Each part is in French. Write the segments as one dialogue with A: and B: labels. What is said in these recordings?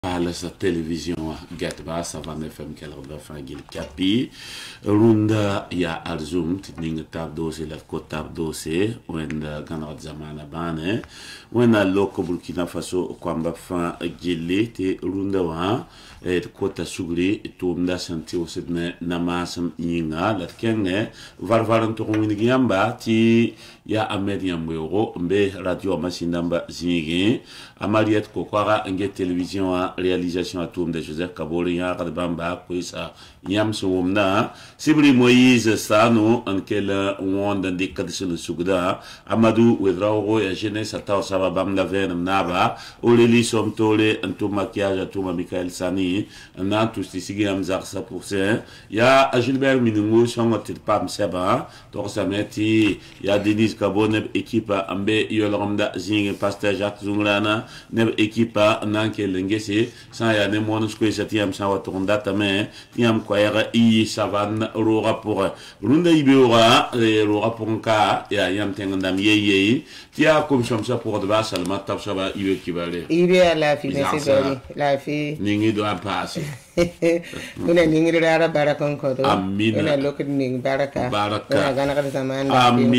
A: Parle sa télévision Gatba Savan FM Kelrda Fangil Kapi Runda ya Alzum Tidning tab dose la kotab dose when Ganad Zamana Bane when a local Burkina Faso Kwamba Fan Gili te Runda wa et Kota Sugri Tumda Santi Osidne Namasam Yinga la Kenge Varvaran Turuminigiamba ti ya Ameriam Wero Mbe Radio Masinamba Zingi Amariet Kokwara Nge télévision réalisation à tourne de Joseph Kabori ya Kadbamba Kwisa Yamso Womna Sibri Moïse Sano en quel wanda de Kadisel Sugda Amadou Wedrao ya jeunesse Atao Saba Bamda Venam Naba Oleli Somtole Anto maquillage à Touma Michael Sani na tous Sigi Amzar sa pour ça ya Gilbert Minungo Sangotit Pam Seba Torsameti ya Denis Kabone équipe Ambe Yolramda Zing Pasteur Jacques Zunglana neb équipe Nanke Lengesi sans ya ne mon square satiam sans watonda tame tiam kwayara I savan rora pour runda ibura rora pour ka ya yam tengandam ye tia comme ça pour de bas salma tabsaba ibe kibale
B: ibe la fi mesebari la fi
A: ningi do passer
B: kuna ningi rara barakon ko do
A: amina
B: kuna lokit ning baraka kuna gana kada zaman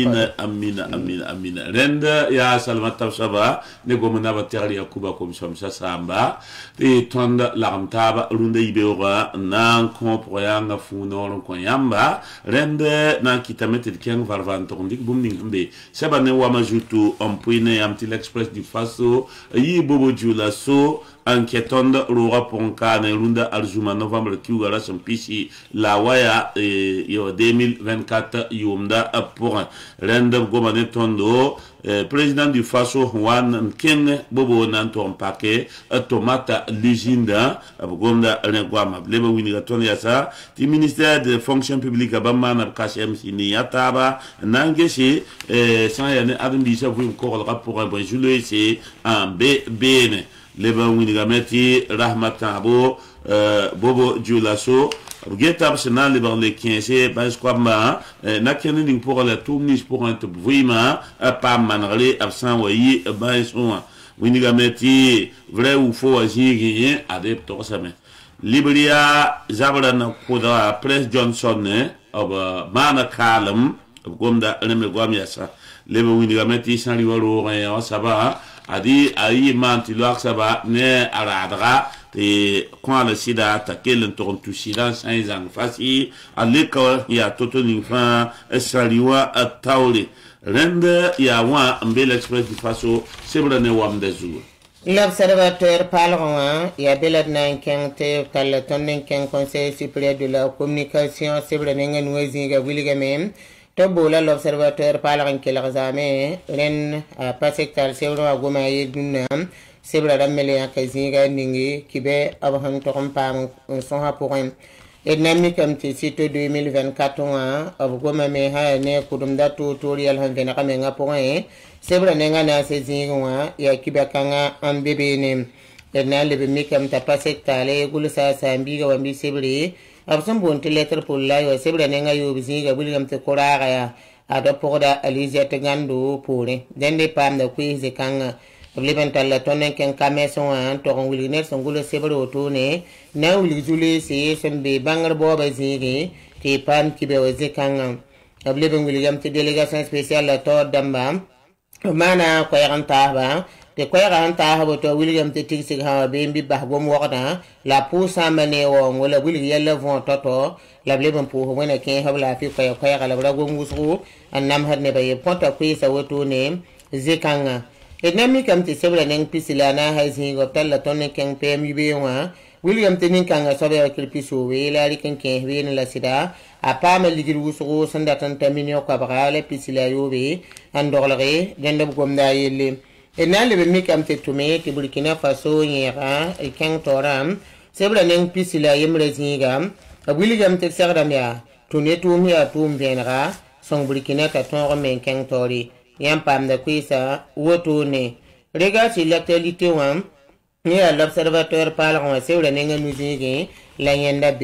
A: amina renda ya salma tabsaba ne gomna bateri yakuba comme ça samba et tonda laramtaba runda ibura nan komproyanga funo ko yamba rende nan kitamete ken varvan tondik bumning mbe sabane wa majutu ompuine amti l'express du faso yi bobo jula so enquêtonde rora ponka na runda arzuma novembre kiugara son pisi la waya yo 2024 yumda pour rende gomane tondo président du faso Juan Ken bobo nanton paquet tomata lusinda gomda lengwama leba winiga tonya sa ti ministère de fonction publique abamana kasem siniyataba nangeshi sans yana admi sa vous ko rapport un bon juillet c'est un bn leba winiga meti rahmatabo bobo julaso Getab sena le bar le 15 parce quoi ma na kenin pour la tournis pour un vraiment pas manrele absent voyez ba son winiga meti vrai ou faux agir rien adepte ça mais Libria zabra na koda Prince Johnson ob mana kalam gomda lem gwam yasa lebe winiga meti san riwaro rien ça va adi ayi manti lo saba ne aradra et quand le sida attaqué le tourne tout silence sans en facile à l'école il y a tout une fin saliwa tauli rende ya wa mbel express du faso sebrane wam de jour
B: l'observateur parlant il y a belad nan kente kala tonnen ken conseil supérieur de la communication sebrane ngen wezinga wiliga mem to bola l'observateur parlant que l'examen ren a passé tal sebra goma yedunam sebra ramele akazinga ningi kibe abaham tokom pam son ha pour un ednami comme ti site 2024 abgoma me ha ne kudumda tutorial han vena kamenga pour un sebra nenga na sezinga ya kibe kanga ambebe ne edna lebe mi kam ta passé tale gulu sa sambiga wambi sebre absam bonte lettre pour la yo sebra nenga yo bizinga buligam te koraga ya ada poda alizia te gando pore dende pam da kwize kanga Lebental la tonnen ken kameson an to on wiliner son gulo sebro otone na wili jule se sembe bangar boba zigi ti pam kibe weze kanga ableben william te délégation spéciale la to damba mana ko yaranta ba te ko yaranta ha to william te tiksi ha be mbi ba gom wona la pousa mane wo ngola willi yalla von toto la bleben pour wona ken habla fi ko yara la gom wusu annam hadne baye ponta ko isa wotone zekanga Ednami kam te sebra neng pisilana haisi goptal la tonne ken pem yubewa William tenin kanga sobe akil pisu we la riken ken we la sida apa ma ligir wusu sanda tan taminyo ka bagale pisila yobe andorlere dendab gomda yelle enale be mikam te tume te Burkina Faso yera e ken toram sebra neng pisila yemre zinga William te serda mia tune tum ya tum venra son Burkina ka ton men ken tori Yampam de Quissa, Wotone. Regarde sur l'actualité, et à l'observateur parlant à Séoul, la Yenda B.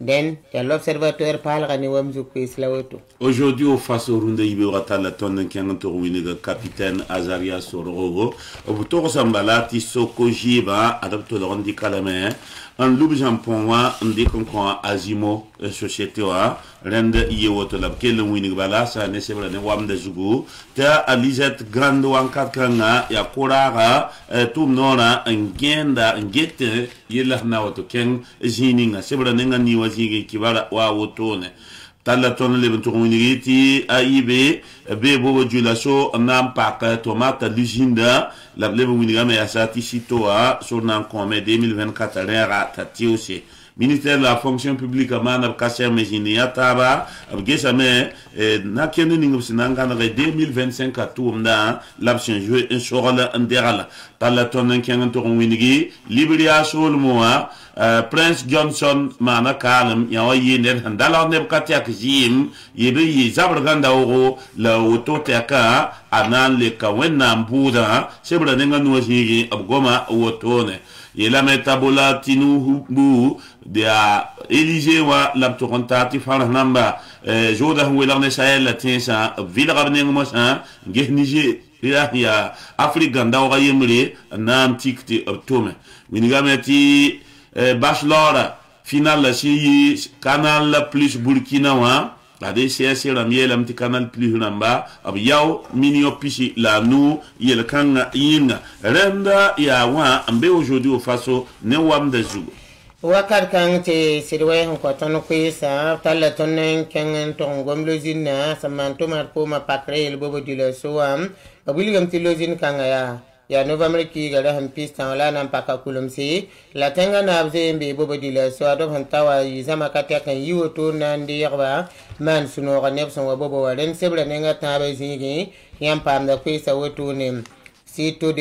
B: den ya l'observateur palga ni wamzu kwis la woto.
A: Aujourd'hui, au face au Runda Ibeurata, la tonne qui a capitaine Azaria Sorogo, au bouton Sambalati Soko Jiba, adapte le Rondi Kalame, en loup jamponwa, en déconcon Azimo, société wa, rende Yewoto la Kel Winibala, ça ne se ne wam de Zugu, ta Alizette Grande Wankat Kanga, ya Korara, tout nora, en genda, en gete, yela nawato ken, zininga, sebra nenga niwazigi kibara wa wotone. Tala ton le bentourunigiti AIB be bobo julaso nam pak tomate l'usine la blebe winiga me asati sitoa sur nan comme 2024 rera tatiose ministère de la fonction publique man kasser mesinia taba abgesame na kenu ningo sinanga na 2025 atumda l'option jouer un sorala nderala tala ton kengantoron winigi libria sol moa Prince Johnson mana kalem ya wa yender handala ne bkatia kjim yebe yi zabrganda oro la ototeka anan le kawenna mbuda sebra nenga nuwashigi abgoma wotone yela metabola tinu hubu dia Élysée wa laptokontati fara namba joda welarne sahel latinsa vilrabne ngosa gehnije ya Afrika ndawa yemre nam tikti optome minigameti bachelor final si canal plus Burkina wa la DCS la miel am canal plus namba ab yaw minio pisi la nou yel kanga yinga renda ya wa ambe aujourd'hui au faso ne wam de zugo
B: wakar kan te sirwe hon ko ton ko isa tala tonen kengen ton gomlozina samanto marko ma pakre el bobo dilo soam abuligam tilozin kanga ya novembre ki gada han pista wala nan paka kulumsi la tenga na abze mbe bobo dilo so ado han tawa yizama katia kan yiwoto nan dirba man suno ganep son bobo waren sebra nenga tabe zingi yam pam da ko isa woto nem si to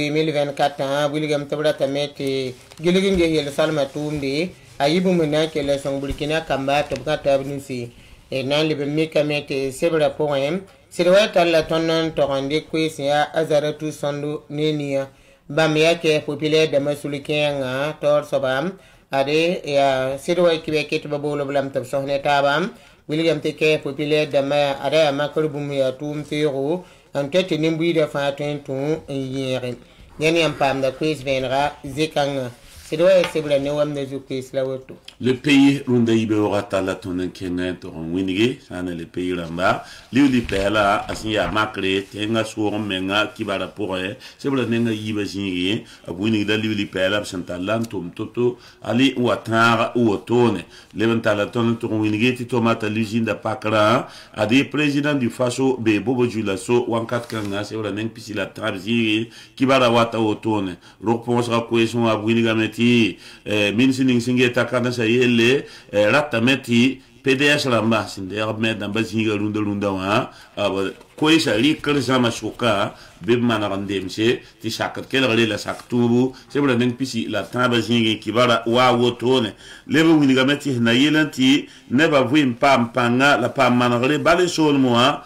B: 2024 buligam tabra tamete giligin ge yel salma tumde ayibu mena ke la song Burkina kamba to ka tabnusi e nan libe mika mete sebra poem sirwa talla tonnon to rande kwisia azaratu sondu nenia bam yake populaire de masulikenga tor sobam ade ya sirwa kibe ket babolo blam tab sohne tabam buligam te ke populaire de ma ada makrubum ya tum tero en tête nimbu de fatin ton yere yani am pam da quiz venra zekanga c'est doit c'est bla ne wam de quiz la woto
A: le pays runda ibe orata la tonen kenga to winige sana le pays ramba li pela asiya makre tenga so menga kibara pore c'est bla nenga yiba jingi abuni da li pela santalan tum toto ali watara ou otone levanta la tonen to winige ti tomata l'usine da pakra adi président du faso be bobo julaso wankat kanga c'est bla neng pisi la trabzi kibara wata otone réponse ra question abuni gameti minsining singe takana sa yele ratameti PDS lamba sinde armed namba zinga lunda wa ko isa likar sama shuka be mana randemse ti sakat kelare la saktubu sebra neng pisi la taba zinga kibara wa wotone lebe winiga meti na yelanti neba vuim pam panga la pam manare bale sol moi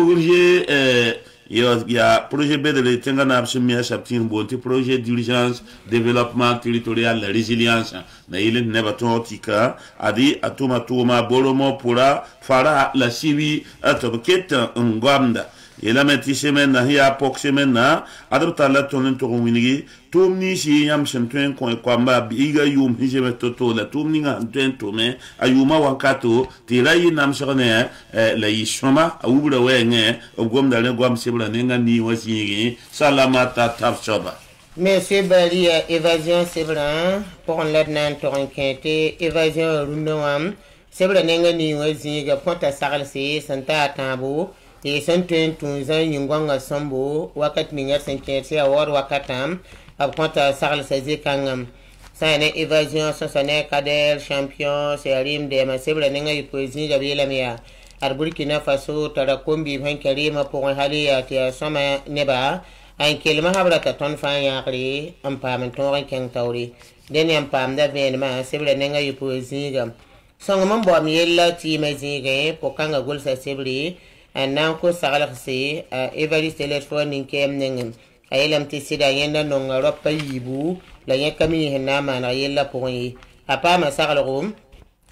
A: projet il y a projet B de l'État na absumia saptin bonti projet d'urgence développement territorial résilience na ile neba tontika adi atuma bolomo pura fara la sivi atobketa ngwamda ila meti semen na hiya pok semen na adopta la tonen to winigi tumni si yam sentuen ko kwamba biga yum hijeme toto la tumni nga ntuen to me ayuma wakato tirayi nam sone la yishoma awubra wenge ogomda le gwam sebra nenga ni wasigi salamata tafsoba
B: Monsieur Bali évasion sebra pour l'adnan torinquete évasion rundoam sebra nenga ni wasigi ponta saralsi santa tambo et senten tunzan yingwanga sambo wakat ninga senkete awar wakatam abkonta sarl sazi kangam sane évasion sosane kader champion serim de ma sebra ninga ipoezi jabila mia Burkina Faso tara kombi ban karima pour haliya tia sama neba an kelma habra ta ton fan yakri am pam ton ken tawri den am pam da venma sebra ninga ipoezi gam songam bo mi yella ti mezinga pokanga gol sa sebri nan ko sagala se evariste telephone ninkem nengem ayelam tisida yenda nonga ropa yibu la yakami hena mana yella poyi apa ma sagala rum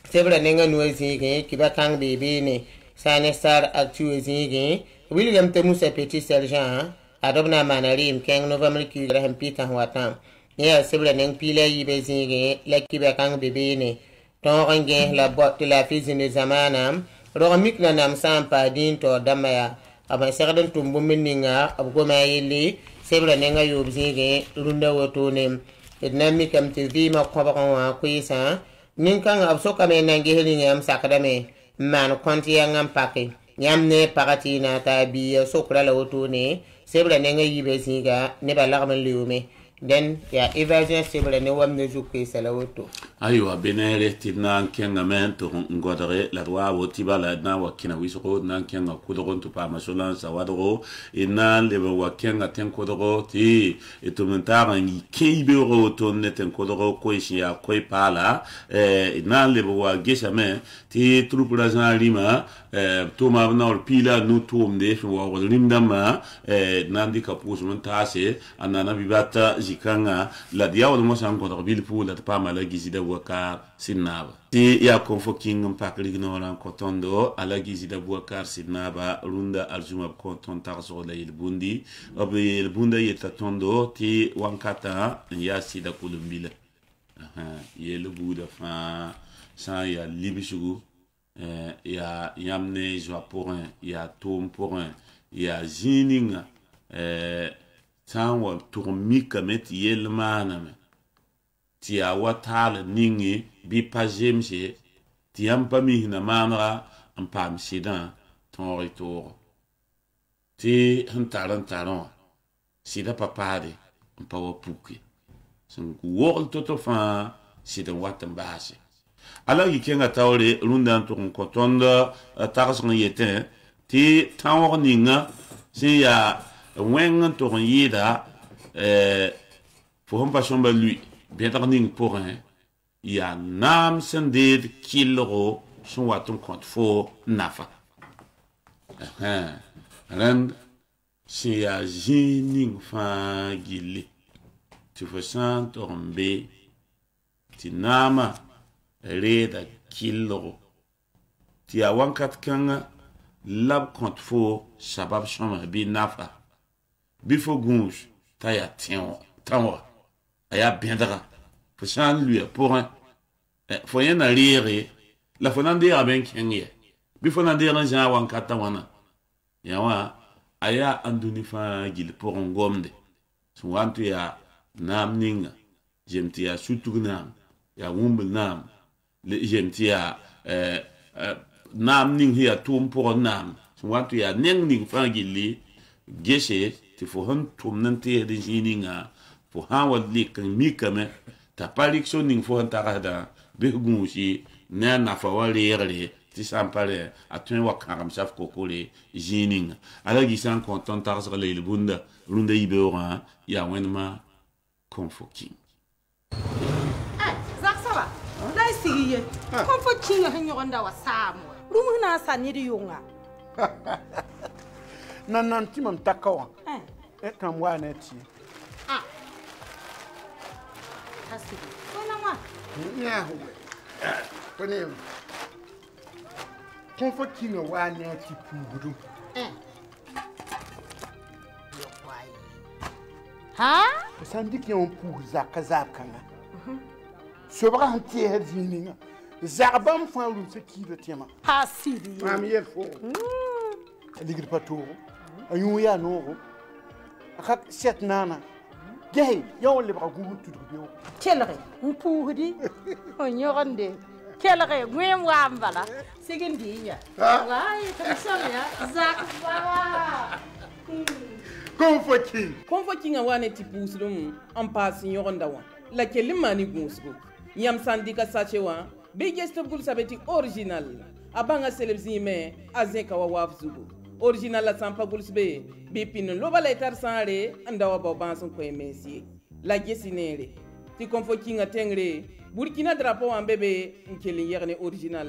B: sebra nenga nuwa zige kiba kang bebe ne sane star actu zige William te Musa Petit Sergent adobna manarim keng November ki Graham Peter watam ya sebra neng pila yibe zige la kiba kang bebe ne ton range la bot la fizine zamanam romik na nam sampa din to damaya aba serdan tumbu minninga abgo mayili sebra nenga yob zige runda woto ne ednami kam te vima kwa kuisa ninkan absoka me nangi heli ngam sakadame man konti yangam pake nyamne pakati na ta bi sokra la woto ne sebra nenga yibe ziga ne balagman liume den ya evasion sebra ne wamne zuke sala woto
A: aywa benere tinna kenga mento ngodare la roi wotiba la na wakina wisoko na kenga kudogon to pa masolan sawadro ina le wakenga ten kodoro ti etumentara ngi keibe ro to neten kodoro ko ishia ko pala ina le wa gesame ti trupula za lima to ma na pila no to mde wa limdama nandi kapus montase anana bibata jikanga la diawo mo san kodoro bilpu la pa mala gizida Boubacar Sidnaba ti ya convoking mpakli gnoran kotondo ala gizida Boubacar Sidnaba runda aljuma konton tarzo la bundi obi bunda yeta tondo ti wankata ya sida kulumbile ye le buda fa sa ya libisugu ya yamne joa pour un ya tom pour un ya zininga tan wa tourmika met yelmana ti a watala ningi bi pa jemse ti am pa mi na manra am pam sidan ton retour ti hantaran sida papade am pa wa puki sun wol toto fa sida watan base ala yi kenga tawre rundan to ko tonda tarson yete ti tan ninga si ya wengan to yida pour pas somba lui Bientôt pour un, il y a nam sended kilo son waton compte fort nafa. Rend si ya jining fa gili. Tu fais sans tomber. Ti nama reda kilo. Ti a wankat kanga lab compte fort sabab chama bi nafa. Bifo gunj ta ya tiens tanwa. Aya biendra pour chan lui pour un faut y en aller la fonande a ben kenye bi fonande ran jan wan kata wana ya wa aya anduni fa gil pour un gomde so wantu ya nam ninga jemti ya sutugnam ya wumbul nam le jemti ya nam ning ya tum pour nam so wantu ya ning fa gilli geshe ti fo hon tum nante de jininga pour han wadli kan mikame ta palikso ning fo tarada be gunshi na na fa wale ti sampale atun wa karam saf kokole jining ala gisan konton tarzre le bunda lunda ibora ya wenma confoking
C: zak saba dai sigiye confoking ha nyogonda wa samu rumu na saniri yunga
D: nan timam takawa kan wana ti Convoking a one natty poo.
C: Ha?
D: Sandik yon poo zakazakanga. Sobra hanti heading. Zarbam found the key the tema.
C: Ha, Sidi.
D: I'm here for a little pato. A you ya no. I had set nana. Gay, you're liberal good to do.
C: Chelere, mpudi. Onyorande. Chelere, gwem wambala. Segendi ya. Wai, kamshamya. Zak baba.
E: Convoking a one tipusum, en passing your underone. Like a limani gunsko. Yam sandika sachewa, biggest of Gulsabeti original. Abanga celebzime, Azeka wafzugo. Original la Sampa Gulsbe, Bipin Loba letter sare, and our Bobanson Quay Messi. La Gessinere. Ti convoking a tengre, Burkina drapo and bebe, in killing yerne original.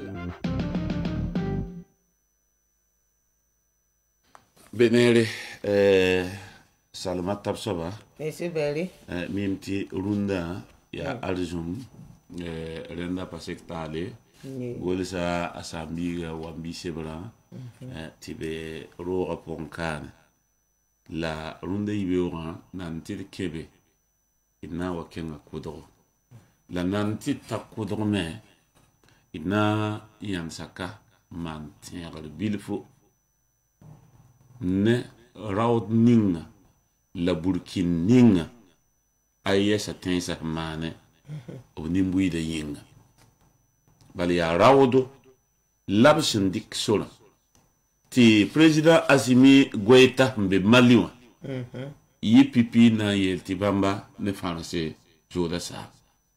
A: Benere, Salma Tapsova.
B: Merci, Belly.
A: Mimti Runda, ya Arzum. renda pasek tale gole sa asambiga wambi sebra tibe roga ponkan la runda ibeura nanti kebe ina wakenga kudro la nanti takudro me ina yansaka man tiere bilfo ne raud ninga la burkin ninga ayesa tensa mane obnimbuida yinga bali ya rawdo labsin dik sola ti president Assimi Goïta mbe maliwa yi pipi na yelti bamba ne français joda sa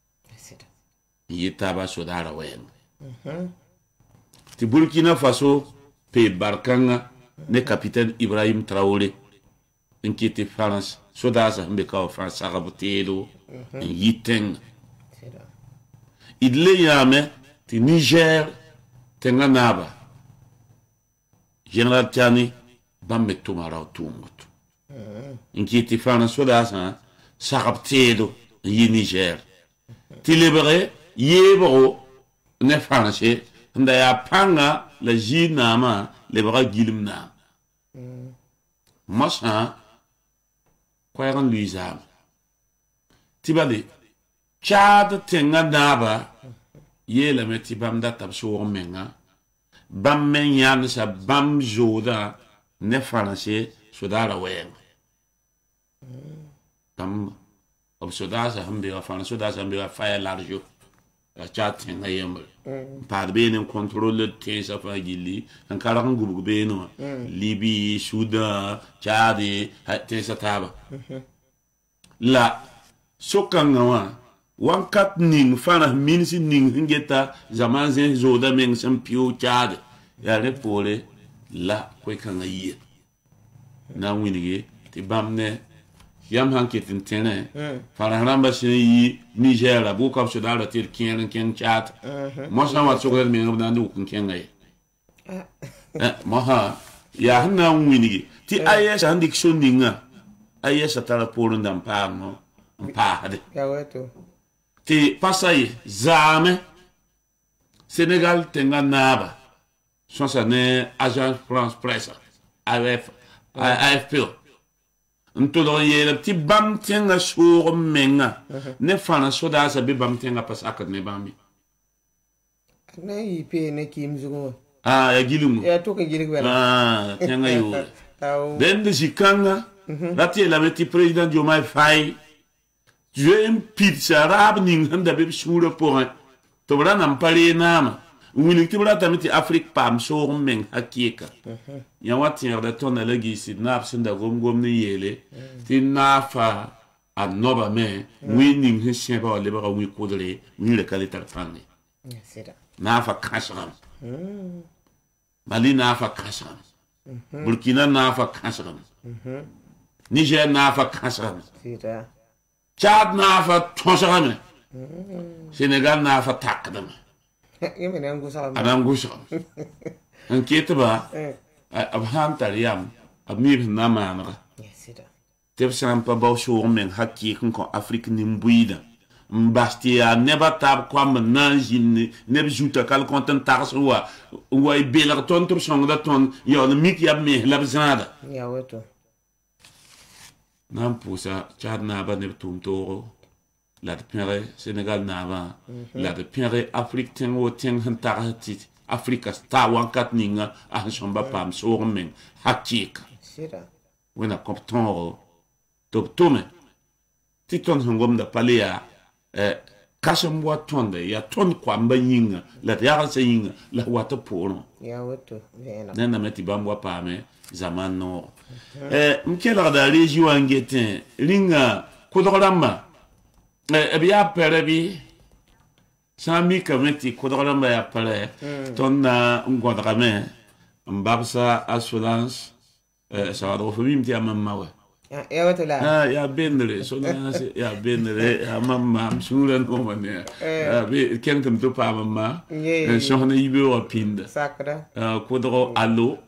A: yi taba sodara wen ti Burkina Faso pe barkanga ne capitaine Ibrahim Traoré inquiété France sodasa mbe ka France arabutelo yiteng idle yame ti Niger tenga naba General Tiani bambe tumara tumoto inquiété France sodasa sarabtedo yi Niger ti libéré yebro ne France nda ya panga la jinama le bra gilimna masa kwayan luizam tibali Chad tenga naba yela meti bam da tabso menga bam men yan sa bam joda ne français sodara wen bam ob sodasa hambe wa français sodasa hambe wa faya larjo Chad tenga yembe par benen contrôle te sa fa gili en karan gubu beno Libye Soudan Chad te sa taba la sokanga wa wankat ning fana minsi ning hingeta zaman zen zoda meng sampio Chad ya repole la kwe kanga yie na winige ti bamne yam hanketin tene fana ramba yi Niger la bu kap sodala tir ken Chad mo sama sokol me ngam ndu kun kenga mo ha ya na winige ti ayesa handik soninga ayesa tala polo ndam pa no mpade
B: ya wetu
A: ti pasai zame Sénégal tenga naba sonsa ne agence France Presse AFP ntolo yele ti bam tenga suro menga ne fana soda sa be bam tenga pasaka ne bami
B: na yipe ne kimzugo
A: ya gilumu
B: ya to ka gilig
A: tenga yo ben de sikanga lati la meti président Diomaye Faye je un pizza rab ning handa be sura pour to bra nam pare nama wini ti bra tamiti Afrique pam so men hakika ya wati da ton la gisi na sinda gom ni yele ti nafa anoba me winning hisse ba le ba wi kodre ni le kalitar fanni nafa kasram Mali nafa kasram Burkina nafa kasram Niger nafa kasram Chad nafa tonsarame Sénégal nafa takdame
B: yemene
A: anangusam enquête ba abhan tariyam abmib namana teb sampa ba so men hakki ko Afrique ni mbuida mbastia neba tab kwam nanjin neb juta kal konten tarswa way belar ton tur songa ton yo le mik yab me labzada
B: ya wetu
A: nam pusa Chad na ba neb tum toro la de pere Sénégal na ba la de pere Afrique tengo ten hantarati Afrika sta wankat ninga a shamba pam so men hakika
B: sira
A: wena compton top tome titon hangom da palea kasam wa tonde ya ton kwamba yinga la ya sa yinga la wata pono
B: ya wetu vena
A: nana meti bamwa pame zaman no mkela da région angeten linga kodoramba biya perebi sami kameti kodoramba ya pare tonna ngodame mbabsa assurance ça va do fami mti amama
B: ya wetu la
A: ya benre so na ya benre amama msura no mane bi kentum to pa amama so na yibe wa pinda
B: sakra
A: kodoro allo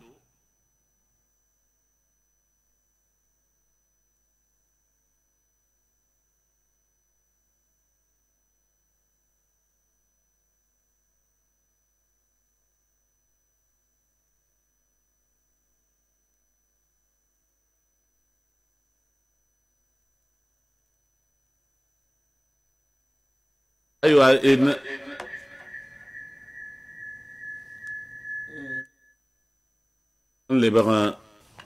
A: aywa le baran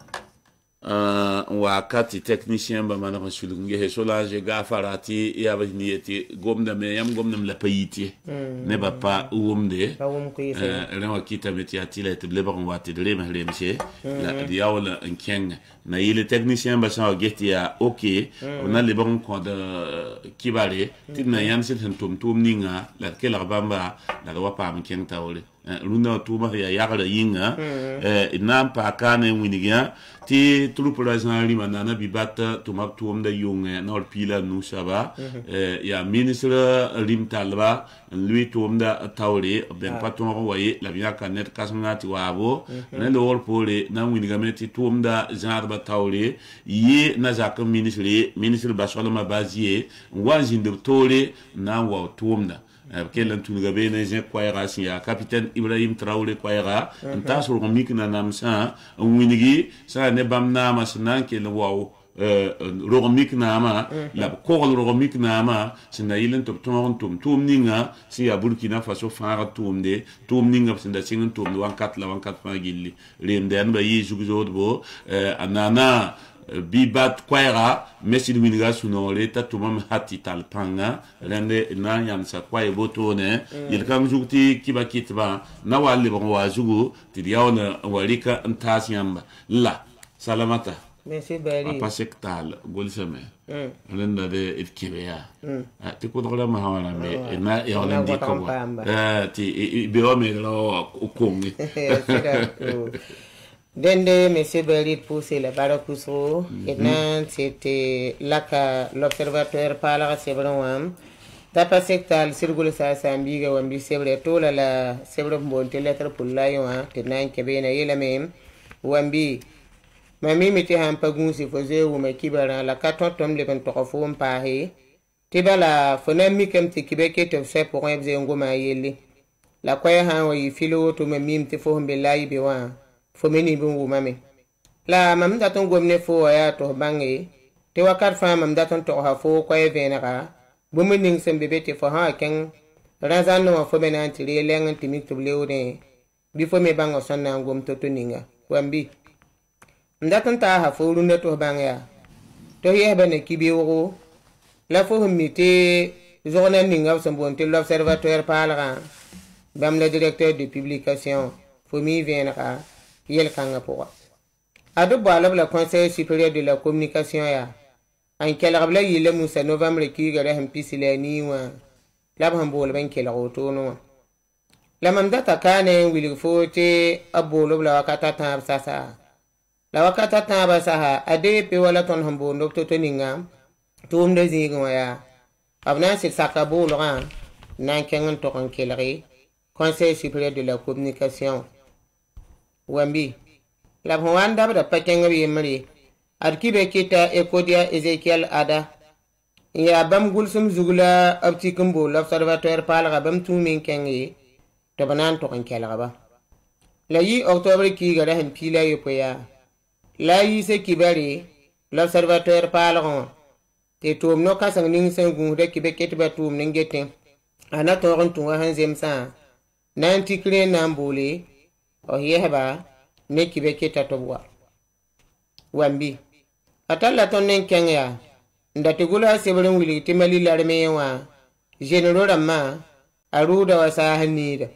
A: wakati technicien ba mana sulunge he Solange ga farati ya ba niyeti gomna me yam gomna la payiti ne ba pa umde ren wakita meti atila te le baran wati de le mse la diawla nkeng na ile technicien ba sa geti ya OK on a le baran ko de kibare tinna yam sit tum ninga la ke la bamba la wa pa nkeng tawle lunda tuma ya yagala yinga nam pa kane winigia ti trupu la zanali manana bibata tuma tuomda yunga nor pila nusaba ya ministre lim talba lui tuomda tawre ben patuma waye la biya kanet kasngati wabo na lor pole na winiga meti tuomda zanarba tawre yi na zaka ministre basolama bazie wanjinde tole na wa tuomda kelan tunuga bene je kwaira sia capitaine Ibrahim Traoré kwaira nta so romikna namsa winigi sa ne bamna masna ke no waw romikna ma la ko romikna ma sina ilen tum ninga si ya Burkina Faso fara tumde tum ninga sinda singin tum wan kat pa gilli remden ba yi jugzodbo anana bibat kwaira mesi winiga sunole tatumam hati talpanga rende na yansa kwaye botone yilkam jukti kibakitba na wali bon wajugo tidiawna walika antas yamba la salamata
B: mesi bari
A: pasektal golsame rende de itkibeya ti kodrola ma hawala me na yawla ndiko ti biome lo ukongi
B: Dende M. Berit poussé le Barakousro, et c'était là l'observateur par la Sebron. Tapa sectal, circule sa sambiga, ou ambi sebre tola la sebre bonte lettre pour l'ayon, tenan kebena yela même, ou ambi. Mami meti hampagoun si faisait ou me kibara la 4 tomes le 23 fois pari. Tiba la fonam mikem ti kibeke te fait pour un ngoma yeli. La kwaya han wa filo to me mim te fo mbelai bewa. Fo meni bungu mame la mam daton gomne fo ya to bangi te wakar fa mam daton to ha fo ko e venaka bu mening sembe bete fo ha ken razan no fo bena tiri lengan timi to lewne bi fo me bango sonna ngom to ninga wambi ndaton ta ha fo runda to bangya to ye bene kibi wo la fo mité journal ninga so bonte l'observateur parlera bam le directeur de publication fo mi venaka yel kanga pour ado balab la conseil supérieur de la communication ya en quel rabla yele musa novembre ki gare ham pisile ni wa lab ham bol ben kel roto no la mandata kane wili fote abolo la wakata ta sasa la wakata ta ba saha ade pe wala ton ham bo ndok to ninga tum de zingo ya abna sik sakabo lo ran nan kengen to kan kelri conseil supérieur de la communication wambi la hwanda da pakenga bi mari arkibe kita ekodia Ezekiel ada ya bam gulsum zugula abti kumbo l'observateur parlera bam tumin kengi to banan to kan kela ba la yi octobre ki ga hen pila yopoya la yi se kibari l'observateur parlera te tum no kasang ning sengu de kibe ketba tum ningete ana to ron tu han zemsa nanti kre nambuli o yehba ne kibe kita tobwa wambi atalla tonnen kenya ndati gula sebren wili timali larme wa genero ramma aruda wasa hanida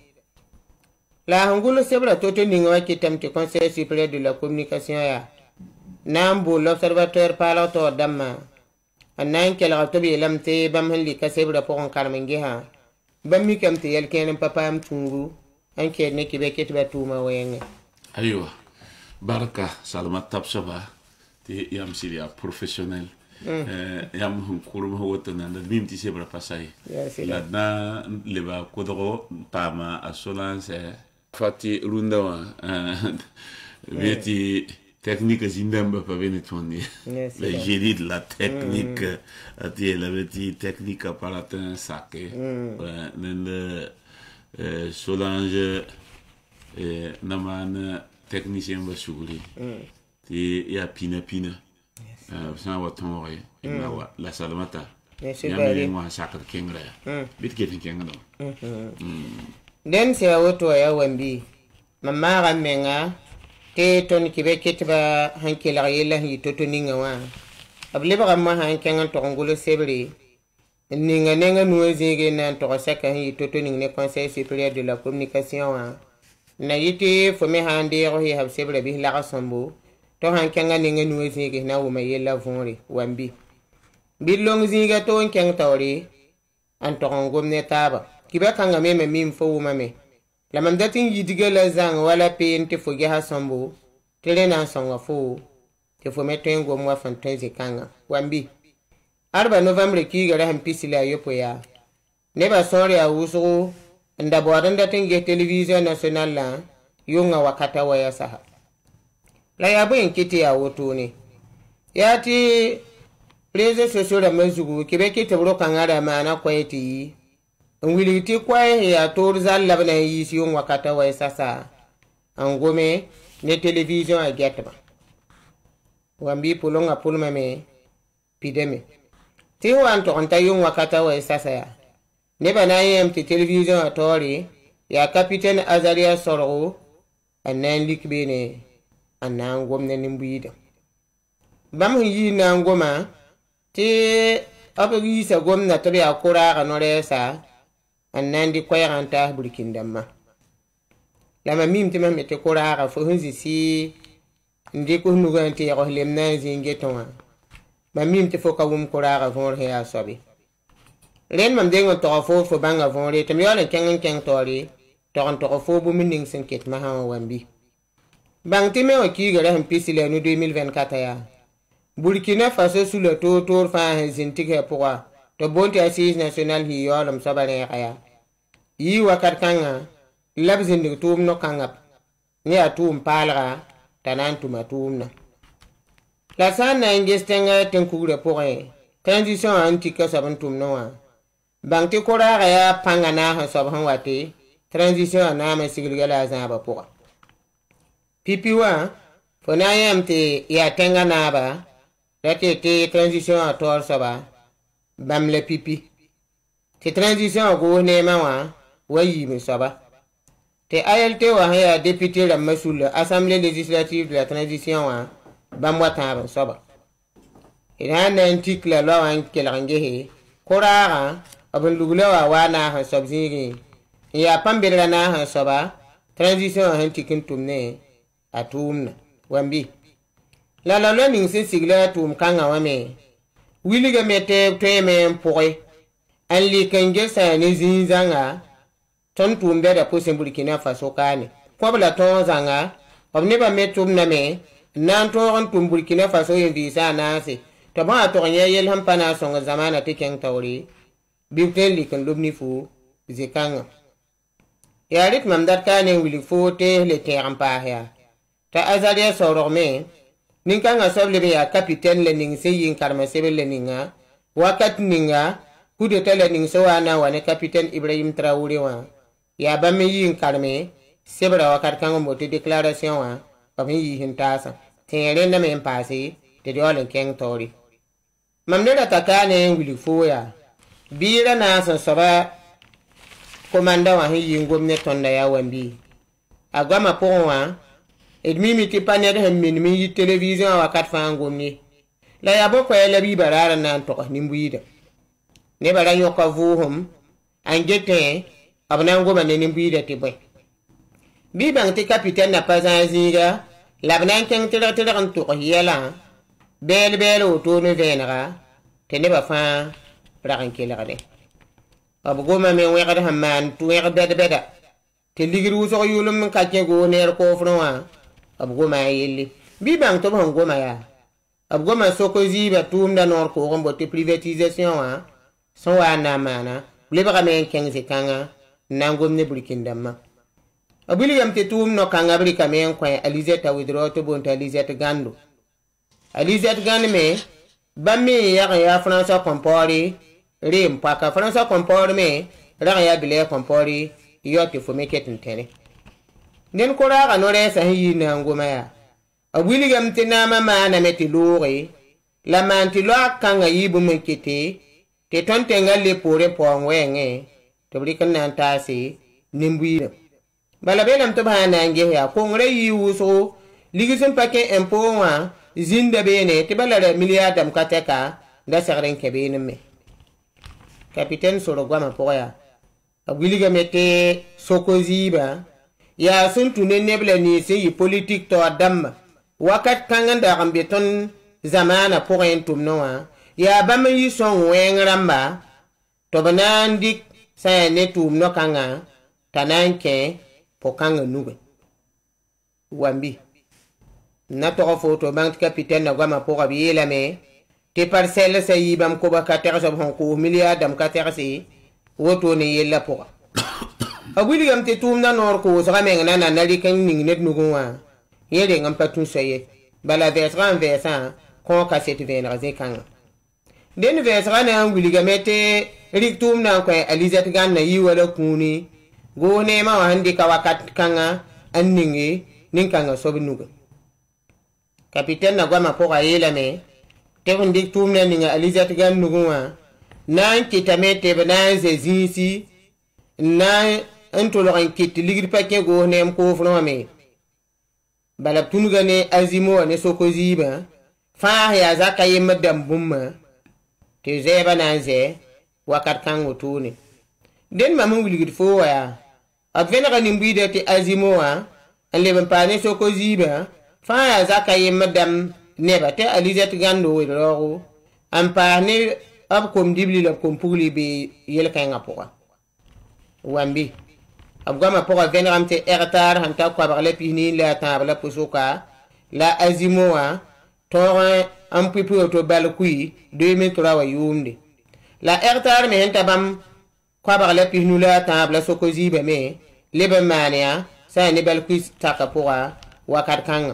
B: la hangulu sebra toto ninga kitamti conseil supérieur de la communication ya nambo l'observateur parla to damma anan kala tobi lamte bam hali ka sebra pour karmengi ha bammi kamti yel kenen papa am tungu anke ne kibe kitba tuma wenge
A: aywa baraka salama tabsaba ti yam silia professionnel yam hun kurum hawata na mim ti sebra pasai la na leba kodro pama assurance fati rundawa veti technique zindamba pa venetondi le génie de la technique ati la veti technique aparatin sake nende Solange naman technicien va suguri ti ya pina sa wa tonre la salamata yambe ngwa sakar kengre bit ke kengno
B: den se woto ya wambi mamma ramenga te ton kibe ketba hankela yela hi toto ninga wa able ba ma hankenga to ngolo sebre ninga nenga nuwezige na to saka hi toto ninga conseil supérieur de la communication wa na yiti fo me hande ro hi hab sebre bi la rasombo to hankenga ninga nuwezige na wuma yela vonri wambi bilong zinga to nkeng tawri an to ngomne taba kibe kanga me mim fo wuma me la man datin yidige la zang wala pente fo ge hasombo tele na songa fo te fo metengo mwa fantenzi kanga wambi arba novembre ki gara han pisila yopo ya neba sori a usu nda bodan datin ge television national la yunga wakata waya saha la ya bu enkiti ya woto ne yati preze sosora mezugu kibe kite bro kangara mana kwaiti ngwili ti kwae ya torza labna yisi yung wakata wa sasa angome ne television a getba wambi pulonga pulma me pideme ti wan to anta yung wakata wa sasa ya ne bana yem ti television a tori ya capitaine Azaria Soro anan likbene anan gomne nimbuida bam yi na ngoma ti abu sa gomna to ya kura ga noresa annandi koyranta burkindamma lama mim tima mete kura ga fo hunzi si ndi ko nuganti ya ko lemna zinge tonga ba mim te fo ka wum kura ga fo he asobi len mam dengo to fo banga fo re tem yole keng tori to fo bu mining sen ket ma ha wambi bang time o ki ga ram pisile no 2024 ya Burkina Faso sous le tour fa zintige pourwa to bonti assise national hi yolum sabane kaya yi wakat kanga labzin de tum no kanga ni atum palra tanan tumatum na la sana ingestenga tenkure pouré transition antique sabantum no wa bangti kora ya pangana ha sabhan wate transition na ma sigilgala zaba pourwa pipiwa fona yamte ya tenga na ba te transition a tor soba bam le pipi te transition go ne ma wa yi mi soba te ALT wa ya député la masoul assemblée législative de la transition wa bam wata ba soba ina na antique la loi an kelange he korara abun lugula wa na ha sobzigi ya pambira na ha soba transition han tikin tumne atumna wambi la ning se sigla tum kanga wame wiliga mete teme mpore an li kenge sa ne zinzanga ton tumbe da posen Burkina Faso kane ko bla ton zanga obne ba metum na me nan to on tum Burkina Faso yin visa na se to ba to nya yel ham pana songa zamana te ken tawri biutel li kan lubni fu zikanga ya rit mamdat kane wili fu te le te ampa ya ta Azaria Soro me ninka nga soble ya capitaine le ning seyin karma sebe le ninga wakat ninga kudeta le ning sowana wane capitaine Ibrahim Traoré wa ya ba me yin karme sebra wakat kan mo te déclaration wa ba me yin tasa tere na me passé te dole ken tori mamne da takane wili foya bira na so soba komanda wa yin gomne tonda ya wambi agama ponwa edmimi ti panet hammin mi television wakat fangomni la ya boko ya bi barara nan to nimbuida ne bara yoka vuhum angete abna ngoma ne nimbuida ti boy bi bang ti capitaine na pazanziga labnan ken tira to yela bel o to ne venera te ne ba fa brakan kelade abu goma me wegada hamman tu wegada beda te ligiru so yulum ka ke go ner ko frowa abu goma yeli bi bang to ban goma ya abu goma soko ziba tum da nor ko gombo te privatisation wa so wa na mana le ba men ken zikanga nangom ne burkindama abuli yam te tum no kanga bri kamen ko Alizeta withdraw to bon Alizeta gando Alizeta ganme bamme ya France compori rim paka France compori me ra ya bile compori yote fo meket ntene nen ko ra no re sa yi na ngoma ya abuli yam te na mama na meti lore la manti lo kanga yibu mekete te ton tengal le pore po wenge to bri kan nan tasi nimbuira bala belam to bana nge ya ko ngre yi wuso ligisin pake empo wa zinda bene te bala miliardam kateka da sagren kebe me capitaine soro gwama poya aguliga mete sokoziba ya sun tunen nebla ni se yi politique to adamma wakat kanganda gambe ton zamana poen tumnoa ya bam yi son wengramba to banandik sa ne tumno kanga tananke pokang nuge wambi na to photo bank capitaine na gwama po gabi lame te parcelle sa yibam ko ba ka terso hon ko milliardam ka tersi woto ne yella po aguli gam te tumna nor ko sa men na nali kan ning net nugunwa yele ngam patun saye bala versran versan ko ka set venra ze kan den versran na aguli gam te riktum na ko alizat gan na yi wala kuni go ne ma handi ka wakat kanga anningi nin kanga sobnuga capitaine na gwama po ayela me te ndik tumna ninga alizat gan nugunwa nan kitamete bana ze zinsi na antoloran kit ligir pake go ne ko fno me bala tunuga ne azimo ne sokoziba fa ya zakaye madam bumma te zeba nanze wakat kango tuni den mamu ligir fo ya avena nimbide te azimo wa alle pane sokoziba fa ya zakaye madam neba te alizat gando wedoro ampane ab kom dibli la kom pugli be yel kay ngapoa wambi ab gama poa venram te ertar hanta ko barle pini la tabla pusuka la azimoa toran am pipu to balkui 2003 wa yumde la ertar me henta bam ko barle pini la tabla sokozi be me lebe mania sa ne balkui takapoa wakat kanga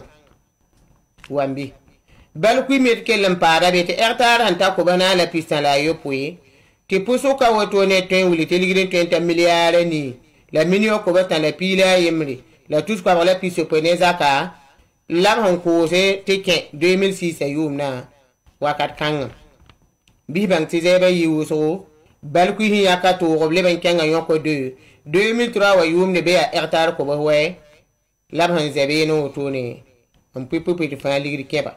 B: wambi balkui met kelem para bete ertar hanta ko bana la pista la yopui ti pusuka woto ne ten wuli teligire 30 milliards ni la minio ko bata la pila yemri la tous ko la piste peneza ka la han ko se teke 2006 ayumna wakat kanga bi bang ti zeba yiwuso balkui hi yakato roble ban kanga yoko 2003 wa yumne be ertar ko bo we la han zebe no to ne am pipu pitu fa ligri keba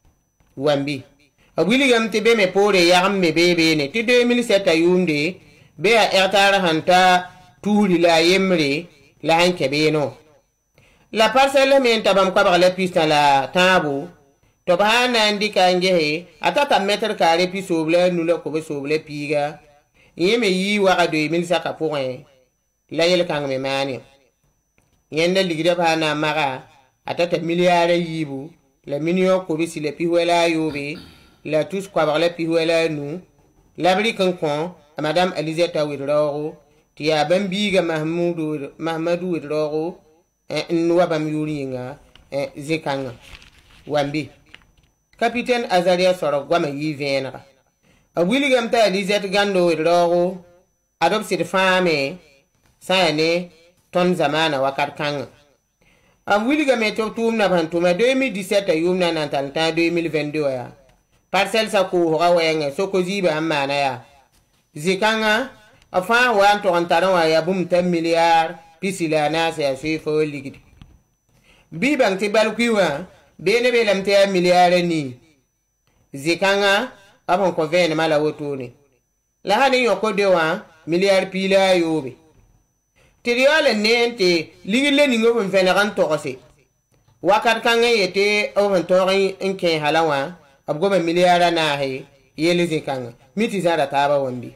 B: wambi abili gam te be me pore yam me bebe ne ti 2007 ayumde be ertar hanta tuli la yemre la hanke be no la parcelle men tabam ko ba la pista la tabu to ba na ndika ngehe atata meter carré pi soble nula ko be soble piga yeme yi wa 2000 saka point la yel kang me mani yenda ligida ba na mara atata milliards yibu la minio ko be sile pi wala yobe la tous ko ba la pi wala nu la bri kan kon madame Alizeta Widoro ti ya bambiga Mahmadou Widoro nwa bam yuringa zekanga wambi capitaine Azaria soro gwama yivenra a willigam ta Alizeta gando Widoro adopted fame sayane ton zamana wakat kanga a willigam to tumna bantuma 2017 yumna nan tanta 2022 ya parcelle sa ko rawenga sokoziba amana ya zikanga afa wa to antara ya bum 10 milliards pisila na sa sifo ligidi bi bang ti balkwiwa bene belam te milliards ni zikanga abon ko ven mala wotuni la hani yoko dewa milliards pila yobe tiriyale nente ligile ni ngobon fenaran tokose wakat kanga yete on tori enke halawa abgobe milliards na he yele zikanga miti zara taba wambi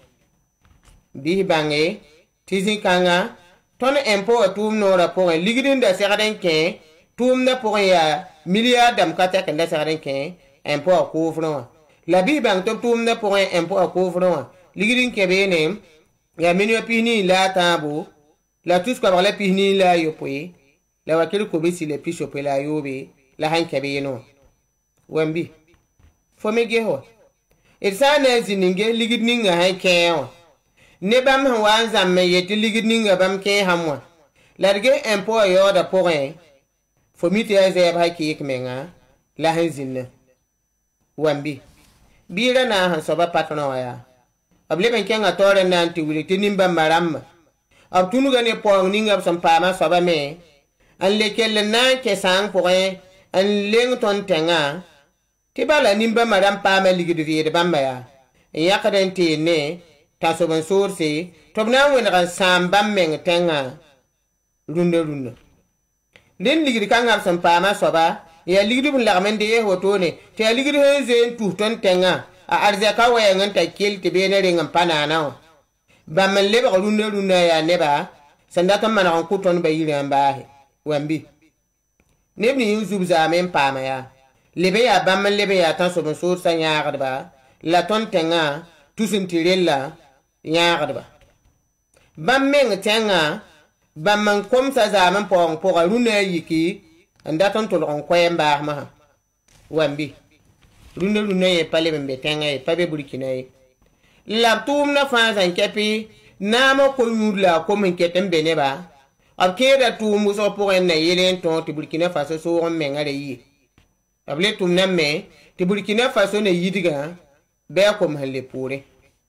B: bi bange tizi kanga ton empo atum no rapport ligidin da seraden ke tum na pour ya milliard dam kata kanda seraden ke empo ko fro la bi bang tum na pour empo ko fro ligidin ke bene ya minio pini la tabu la tous ko la pini la yopui la wakil ko bi sile piso pe la yobe la han ke beno wambi fo megeho irsana zininge ligidninga han ke ne bam wan zamme yeti ligidninga bam ke hamwa large empo yo da point fomite azeb haki ikmenga la hanzinna wambi bira na han soba patno ya able ben kenga tore nan ti wili tinin ba maram ab tunu gane pong ninga sam pama soba me an lekel na ke sang poe an leng ton tenga ti bala nimba maram pama ligidu de bamba ya yakaren ti ne taso ban sorse tobna wen ran sam bammeng tenga runde den ligidi kanga sam pama soba ya ligidi bun lagmen de hotone te ligidi hezen tu ton tenga a arzaka waya nganta kil te be ne ringam panana ba man leba runde ya neba sanda tan man an kuton ba yiri an ba wambi nebni yuzub za men pama ya lebe ya ba man lebe ya tan so bon so sa nyaarba la ton tenga tusin tirella nyaarba ba men tenga ba man kom sa za man pong po runde yiki anda ton to lon kwemba ma wambi runde ye pale membe tenga ye pabe burkina ye la tum na fa zan kepi na ma ko yula ko men ketem bene ba ab keda tum so pour en yelen ton ti burkina faso so on men ngare yi able tum na me ti burkina faso ne yidiga be ko malle pore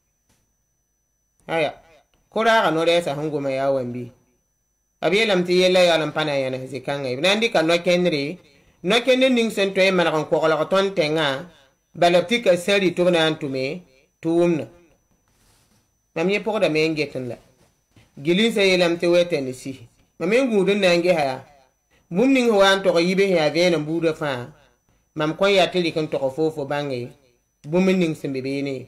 B: aya kora ga no resa hango ma ya wambi abi lam ti yela ya lam pana yana zikanga ibnandi kan no kenri no kenne ning sento e man ko la ton tenga balaptika seri to na antume tumna mamye poko da menge tan la gilin se yelam te weten si mamen gudun na nge haya mum ning ho an to yibe ya vena buda fa mam ko ya teli kan to fofo bangi bum ning sembe bene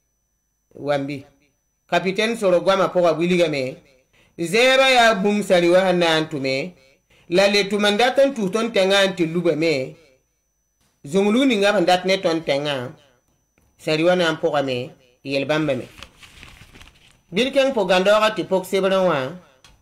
B: wambi capitaine soro gwama poko wiliga me zera ya bum sari wa na antume la le tumandatan tu ton tenga anti luba me zungulu ni ngaba ndat ne ton tenga sari wa na poko me yel bamba me bilken po gandora ti pok sebranwa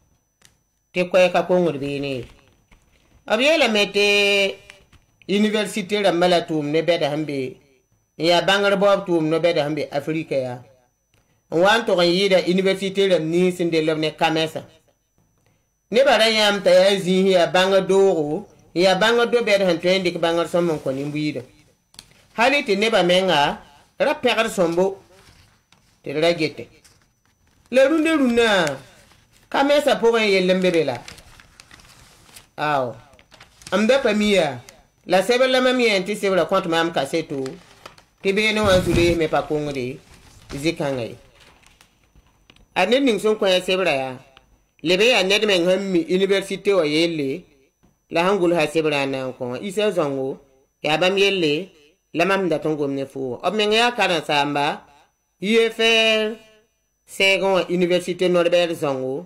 B: te koy ka ko ngurbi ni abiela mete université la malatum ne beda hambe ya bangar bob tum no beda hambe afrika ya wan to yida université la ni sinde lobne kamesa ne bara yam ta yazi ya bangar doro ya bangar do beda han tendi ke bangar somon ko ni mbida halite ne ba menga ra pegar sombo te ragete le runde runa kamesa pour yelembe la aw amda pamia la sebe la mamie anti sebe la compte mam kaseto tibe no anzule me pa kongre zikangai anen ning son ko sebe ya lebe ya ned men hammi université o yelle la hangul ha sebe na ko isa zongo ya bam yelle la mam da tongo ne fu o men ya kana samba yefer segon université Norbert zongo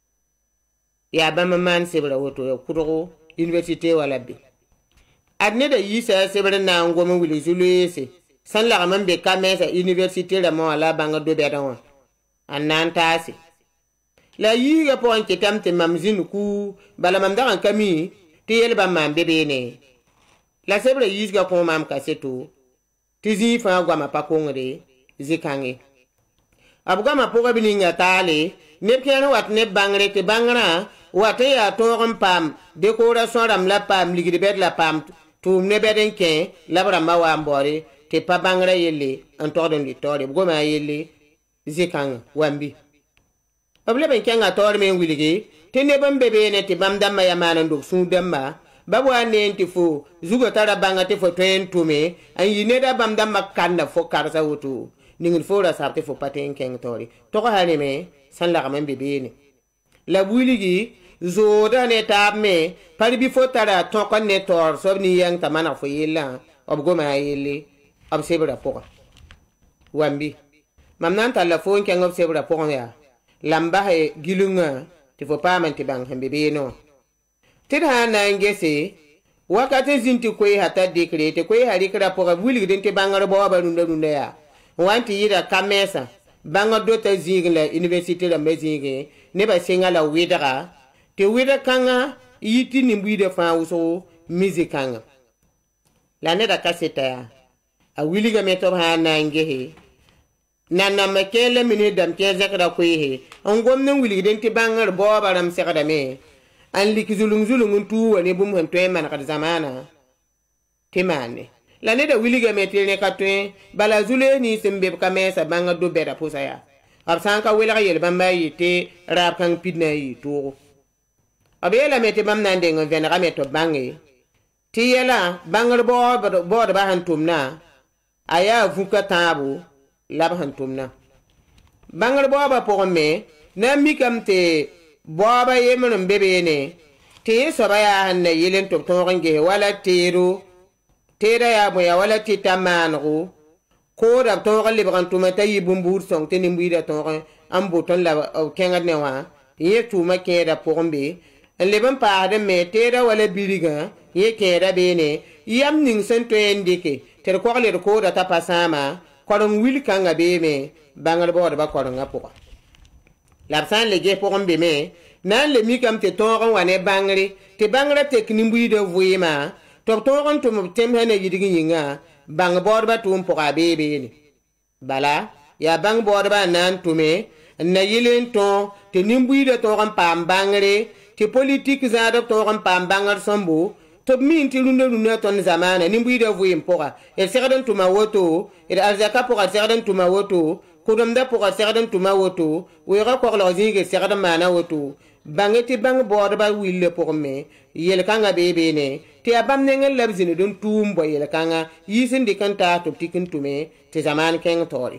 B: ya bam man sebe la woto ya kuro université wala bi adne da yisa sebere na ngoma wili zulese san la man be kamesa université la mo ala banga do be dawa anantasi la yiga po anke tamte mamzin ku bala mam da kami te yel ba mam bebe ne la sebere yiga ko mam kaseto tizi fa gwa ma pa ko ngre zikange abuga ma po bininga tale ne piano wat ne bangre te bangra wate ya toron pam décoration ram la pam ligide bet la pam tum ne beden ke labra ma wa mbore te pa bangra yelle en tordon li torde go ma yelle zikang wambi able ben kenga torde men wiligi te ne bam bebe ne te bam damma ya manan do su damma babu ane ti fo zugo tara banga te fo ten tume an yine da bam damma kanda fo karsa wutu ningin fo ra sabte fo paten keng tori to ko hane me san la men bebe ne la wiligi zoda ne tab me paribi fotara to kon ne tor so ni yang tamana fo yella ob go ma yelle ob sebra poko wambi mamnan tala fo en ob sebra poko ya lamba he gilunga ti fo pa man ti bang hembe be no tira na ngese wakati zinti ko hata dekrete ko hari kra poko wuli den te bangar bo ba runda ya wanti yira kamesa banga dota zigla université la mezinge ne ba singala widara te wida kanga yiti ni mbide fa uso mizikanga la ne da kaseta ya a wiliga meto ha na ngehe nana makele mini dam ke zakra ko he on gomne wili den ti bangar bo baram sekada me an liki zulung tu woni bum han to man kad zamana timane la ne da wiliga metil ne katwe bala zule ni sembe kamesa banga do beda posaya absanka wela yel bamba yite rap kan pidna yi to abela mete bam nande ngon venera meto bangi ti yela bangar bo ba hantumna aya vuka tabu lab hantumna bangar bo ba pogme na mikamte bo ba yemen bebe ne ti sobaya hanne yelen to nge wala tero tera ya boya wala titamanu ko da to galle ban tuma tayi bumbur song tini mbida to am boton la kenga ne wa ye tuma ke da pombe le ban pa de me tera wala biriga ye ke da bene yam ning sen to endike ter ko galle ko da ta pasama koron wil kanga be me bangal bo da ba koron apo la san le ge pombe me nan le mi kam te to wane bangri te bangra te knimbu de vuima to gon to tem hene yidigi yinga bang borba tum poka bebe ni bala ya bang borba nan tume na yilen to te nimbu de to gon pam bangre te politique za do to gon pam bangar sombo to min ti lunde ton zamana nimbu de vuim poka e serdan tuma woto e arzaka poka serdan tuma woto kudum da poka serdan tuma woto we ra ko lo zinge serdan mana woto bangeti bang borba wille pour me yel kanga bebe ne te abam ngel labzini don tumbo yel kanga yisin di kanta to tikin tume te zaman ken tori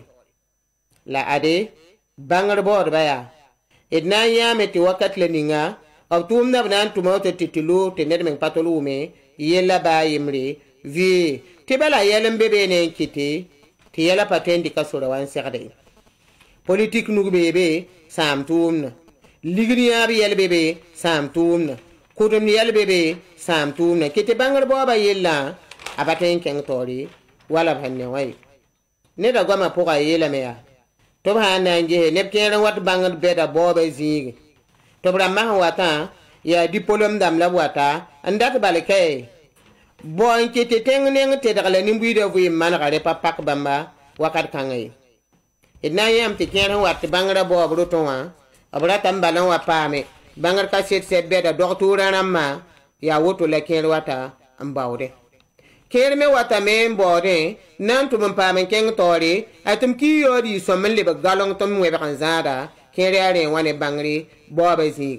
B: la ade bangar borba ya edna yame ti wakat le ninga au tum na nan tumo te titulu te ned men patolu me yella ba yimri vi te bala yelen bebe ne kiti te yela patendi kasura wan serade politique nu bebe sam tumna ligriya bi yel bebe sam tumna kudum yel bebe sam tumna kete bangar boba yella abaten ken tori wala banne way ne da goma poka yela meya to ba nanje ne kera wat bangar beda boba zigi to bra ma wata ya diplôme dam la wata andat balake bon kete tengne te daga ni mbi de vu man gare papak bamba wakat kangay ina yam te kera wat bangar boba rutonwa abra tambalan wa pame bangar ka set beda doktura namma ya woto la ker wata ambawde ker me wata me mbode nan tum pame ken tori atum ki yori so men le galong tum we ban zada ker yare wane bangri boba ziga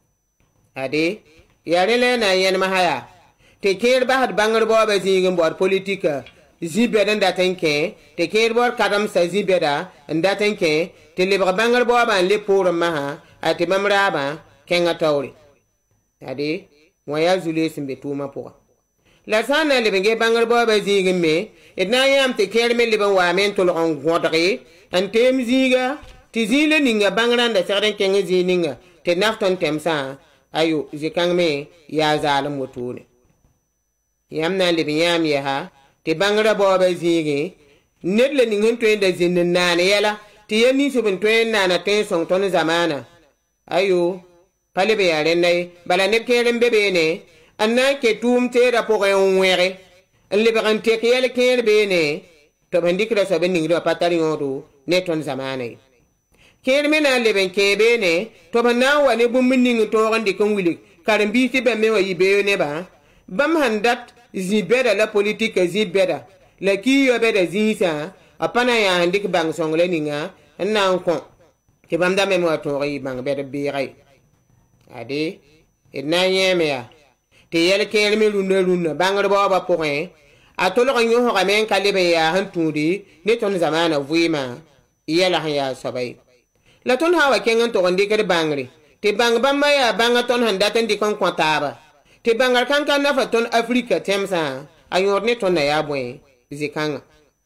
B: ade yare le na yen mahaya te ker ba had bangar boba ziga mbor politika zibeda ndatenke te ker bor kadam sa zibeda ndatenke te le bangar boba le pour maha ati mamraba kenga tawri ade moya zule simbe tuma poa la sana le benge bangar boba zigi me edna yam te ker me le ban wa men to lon godre antem ziga ti zile ninga bangranda sarden kenga zininga te nafton temsa ayo zikang me ya zalam wotune yam na le yam ya ha te bangra boba zigi ned le ningen to enda zinin nane yala ti yani subin to nana ten song ton zamana ayo pale be yare nay bala ne keren bebe ne anna ke tum te ra po en were le be kan te ke yele ker be ne to bandikra so be ningro patari ngodo ne ton zamane ker me na le ben ke be ne to banna wa ne bum ning to randi kon wili karam bi ti be me wa yibe ne ba bam handat zibeda la politique zibeda la ki yo be da zisa apana ya handik bang songle ninga na ko ke bamda me mo to ri bang be de bi rai ade edna yeme ya te yel kel me lunna bangar baba point atolo ko nyo ho men kalebe ya hantudi ne ton zamana vuima yela ya sabai la ton hawa kengan to ndi kede bangri te bang bamma ya banga ton handata ndi kon kwataba te bangar kanka na fa ton afrika temsa ayor ne ton na ya bwe zikanga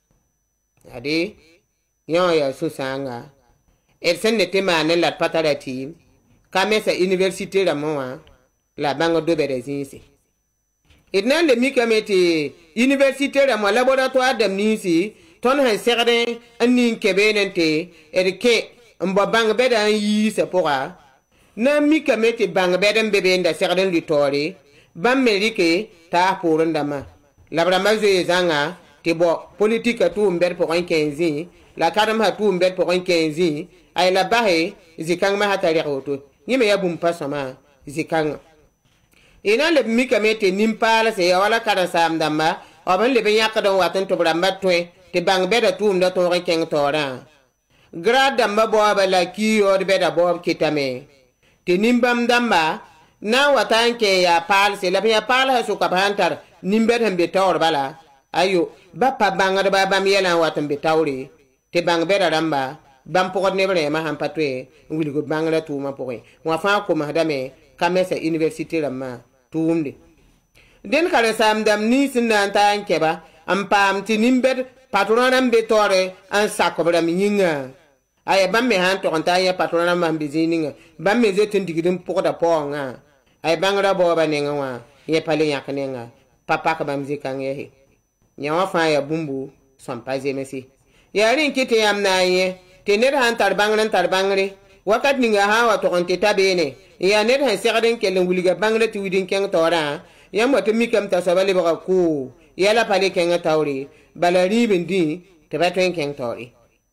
B: ade yo ya susanga sen ne tema ne la patara team kamesa université la moa la bango do bere zinsi idna le mi kameti université la mo laboratoire d'amnisi ton han serde anin kebenente erke mbo bang beda yi se pora na mi kameti bang beda bebe nda serde litori bam merike ta porunda ma labra mazo zanga te bo politique tu mber pour 15 la kadam ha tu mber pour 15 ay la bahe zikang ma hatari auto yime ya bum pasama zikang ina le mi kamete nimpala se ya wala kada sam damba oban le ben yakadon watan to bramba toy te bang beda tum da to keng tora grada mabo bala ki or beda bob kitame te nimbam damba na watan ke ya pal se la ya pal ha su kapantar nimber hambe tor bala ayo ba pa bangar ba bam yela watan be tawri te bang beda ramba bam pokot ne bre ma ham patwe wili go bangla tuma pokoy wa fa ko ma dame kamesa university ramma tumde den kare sam dam ni sinan tan keba am pam ti nimber patronam be tore an sakobra mi yinga ay bam me han to konta ya patronam am be zininga bam me zetin digidin pokota ponga ay bangra bo ba nenga wa ye pale yaknenga papa ka bam zikange he nyawa fa ya bumbu som paze mesi ya rin kite yam na ye te ned han tar bangre wakat ninga ha wa to konte tabene ya ned han segaden kelen wuliga bangre ti widin keng tora ya mo to mikam ta sabale ba ku ya la pale keng tawri balari bindi te ba twen keng tori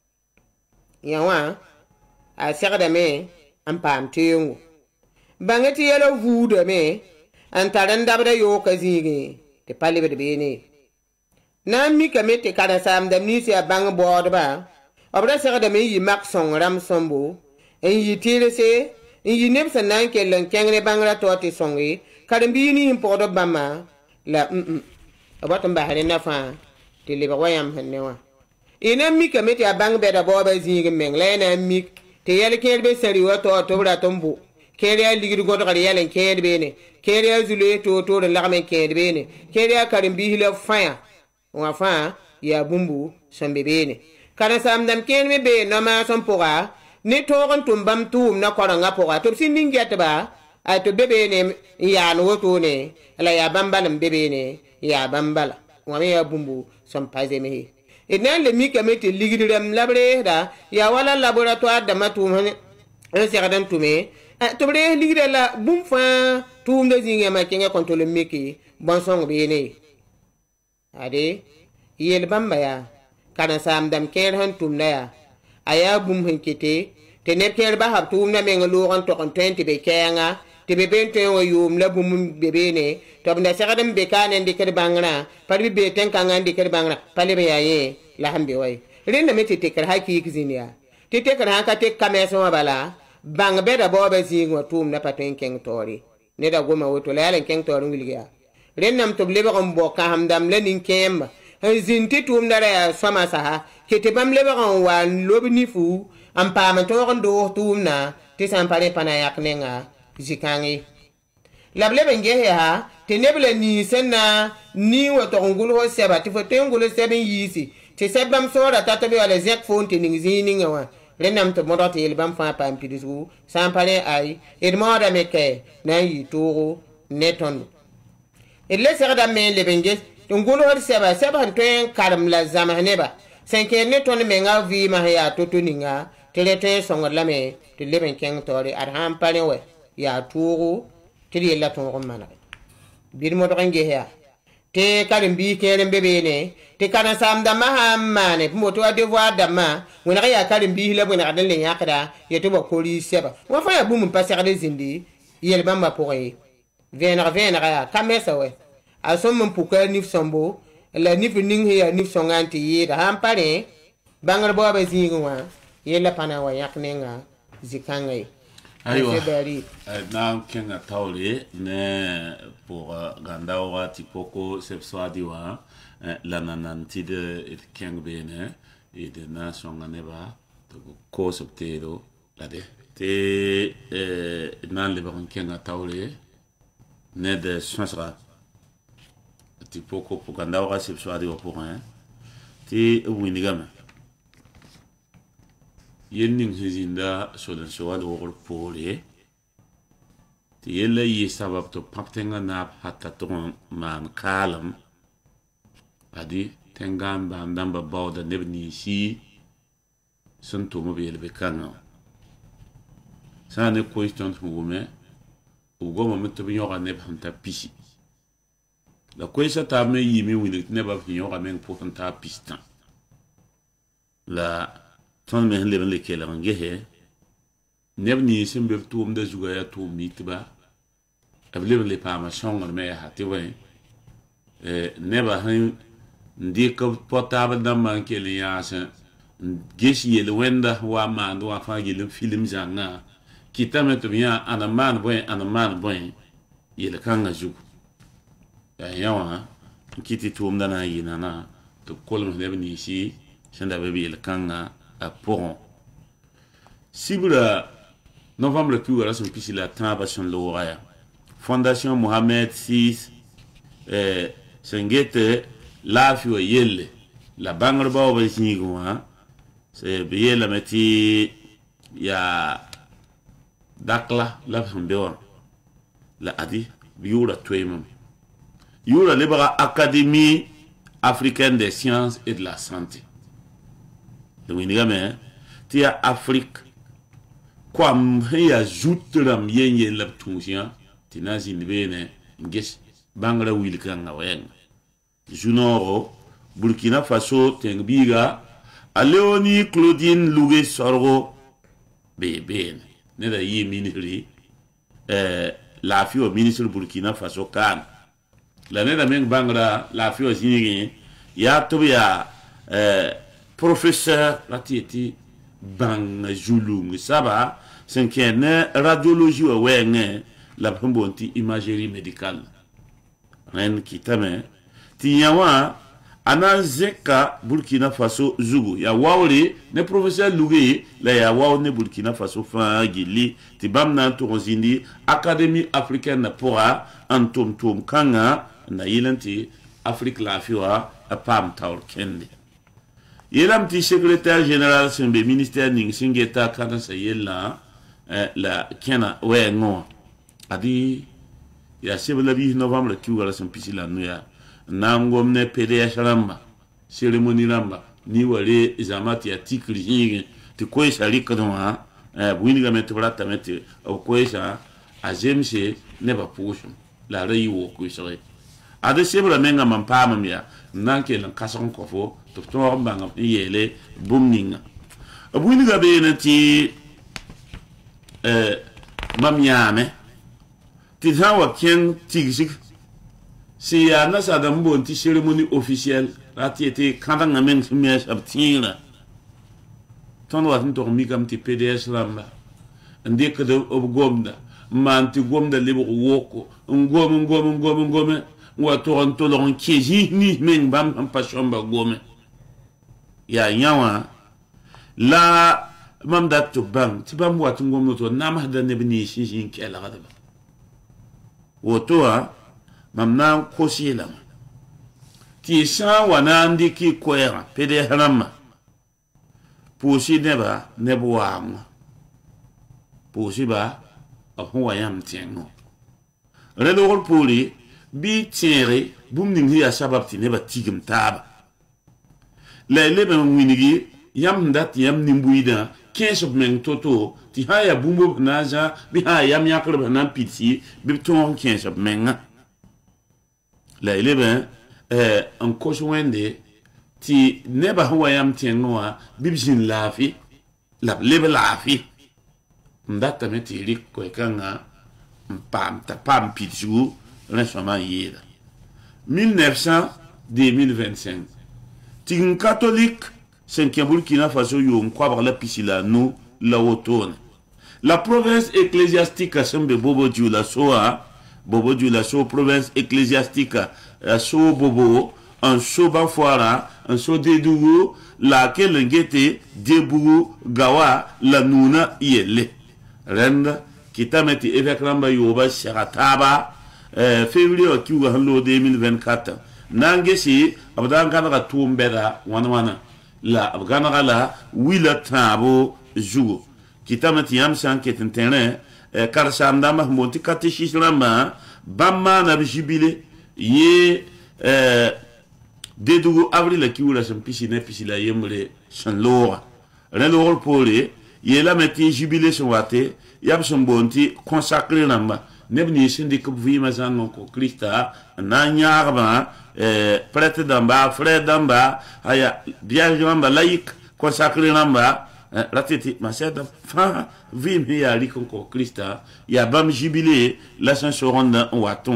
B: ya wa a segada me am pam tiyungu bangati yelo vude me an taran dabda yo kazige te pale be bene na mikame te kada sam dam ni se bang bodba obra segada me yi mak song ram sombo en yi tirese en yi nebsa nan kelen kengre bangra to te songi kadambi ni importo bama la abatum bahare na fa te le wayam hannewa ina mika meti abang beda boba zingi mengle na mik te yele kelbe sari wato to bra tombo kere ligir godo kare yelen kelbe ne kere zule to la men kelbe ne kere kadambi hila faya wa fa ya bumbu sambe bene kana sam dam kelme be no ma som poga ni togon tumbam tum na koranga poga to sindin getba a to bebe ne ya no to ne la ya bambala bebe ne ya bambala wa ya bumbu som paze me ina le mi kamete ligiram labre da ya wala laboratoire da matum ne en seradan tume to bre ligira la bum fa tum de zinga ma kenga contrôle meki bon song be ne ade yel bamba ya kana sam dam ker han tum na ya aya bum henkete te ne ker ba hab tum na men lo ron to kon 20 be kenga te be bente o yum la bum bebe ne to bna sagadam be kan en diker bangra parbi be ten kan en diker bangra pale be yaye la hambe way renda meti te kar haki kizinia te kar haka te kameso bala bang be da bobe zingo tum na paten keng tori ne da goma woto la yalen keng tori ngilga rennam to lebe on bo ka hamdam le nin kem zinti tum dara ya sama saha kete bam lebe on wa lobni fu am pa man to do tum na te sam pare pana yaknenga zikangi lable benge ha te nebele ni senna ni wato ngulu ho seba ti fo tengulu seben yisi te sebam sora tata be wala zek fonte ning zininga wa renam to modote el bam fa pam pidisu sam pare ay ed moda meke na yi turu neton elle serda men le benge ngulu ho seba ten karam la zamaneba senke neton me nga vi ma ya to tuninga tele te songola me te leben keng tori arham pare we ya turu tiri la ton mana bir mo doge ya te karim bi keren bebe ne te kana sam da mahammane mo to devoir da ma wona ya karim bi la bona dan le yakada ya to ba koli seba wa fa ya bum passer de zindi yel bamba pouré venra ya kamesa we a som mon pouka nif sombo la nif ning ya nif songanti yi da ham pare bangar bo ba zingwa yela pana wa yaknenga zikangai
A: aywa na kenga taule ne pour gandawa tipoko sepswadiwa la nananti de keng bene et de nation ganeba to ko subtero la de te nan le baron kenga taule ne de chansra tipoko pour gandawa sepswadiwa pour un ti winigama yenning hizinda sodan sowal wogol pole ti yella yi sabab to paptenga na hatta to man kalam adi tengam ba ndamba bawda nebni si sunto mo be kanga sane question ngume ugo mo meto bi yoga neb hanta pisi la question ta me yimi wini ne ba fi yoga men pourtant ta pistan la ton me leben le kela ngehe nebni simbe tum da zuga ya tum mitba ableben le pama songal me ha te we neba han ndi ko portable damba ke le yasa geshi yel wenda wa man wa fa yel film zanga kitame to bien anaman boy yel kanga jugu ya yawa kiti tum dana yina na to kolum lebe ni si senda bebe yel kanga a poron sibura novembre plus wala son pisi la tamba son loraya fondation Mohamed VI sengete la fio yelle la bangar ba ba singo ha se biye la meti ya dakla la fambeur la adi biura twemam yura libera académie africaine des sciences et de la santé donc il gagne tia Afrique kwam ya jutram yenye la tunsia tinazi nibene nges bangra wilkanga wen junoro Burkina Faso tengbiga a Léonie Claudine Lougué Sorgo beben ne da yi ministre la fio ministre Burkina Faso kan la ne da men bangra la fio zinigi ya to ya professeur latieti bang julung saba senkene radiologie wenge la bonti imagerie médicale ren kitame tiyawa ana zeka Burkina Faso zugu ya wawle ne professeur Lougué la ya waw ne Burkina Faso fa gili ti bamna to zindi académie africaine pora antom tom kanga na yilanti Afrique la fiwa a pam taur kende yelam ti secrétaire général sembe ministère ning singeta kana sa yella la kena wengo adi ya sebla bi novembre ki wala son pisila nuya nangom ne PDS ramba cérémonie ramba ni wale zamati ya tikri ti koisa likadwa buini ga meto brata meto o koisa azemse ne ba pushu la reyi wo koisa ade sebla menga mampama mia nanke lan kason kofo to to mbanga yele bumninga buini ga be na ti mamyame ti hawa ken tigsik si ya nasa da mbon ti cérémonie officielle rati ete kanda ngamen sumies abtira ton wat nto mi kam ti PDS lamba ndek de obgomda man ti gomda libo woko ngome wa toronto lon keji ni men bam pa shomba gome ya nyawa la mam dat to bang ti bam wat ngomno to namah da ne bini shin kela gada woto a mamna kosila ti sa wana ndiki kwera pede harama pusi neba nebuam pusi ba ahwa yam tiengo relor puli bi tiere bumning hiya sabab ti neba tigim taba la lebe winigi yam dat yam nimbuida 15 men toto ti haya bumbo naja bi haya yam yakre nan pitsi bi ton 15 men la lebe en koshwende ti neba huwa yam tienwa bibjin lafi la lebe lafi ndata meti rik ko kanga pam pitsu resoma yeda 1900-2025 ti catholique 5e Burkina Faso yo nkwa la pisila no la wotone la province ecclésiastique sembe bobo djula soa province ecclésiastique so bobo en so bafoara en so dedugo la kelengete debugo gawa la nuna yele renda kitameti evekramba yoba sharataba février kiwa halo 2024 nangesi abdanga ka tumbeda wana la abgana la wila tabo jugo kitamati yam sanket terrain karsanda mahmoti katishish ramba bamma na bijibile ye dedugo avril kiwula sam pisine pisila yemre san lora relor pole ye la meti jubilé son wate yab son bonti consacré ramba nebni sindi ko vima zango ko Krista na nyarba prêtre d'amba frère d'amba aya bien ramba laïque consacré ramba ratiti maseda fa vim ya liko ko Krista ya bam jubilé la san soronda waton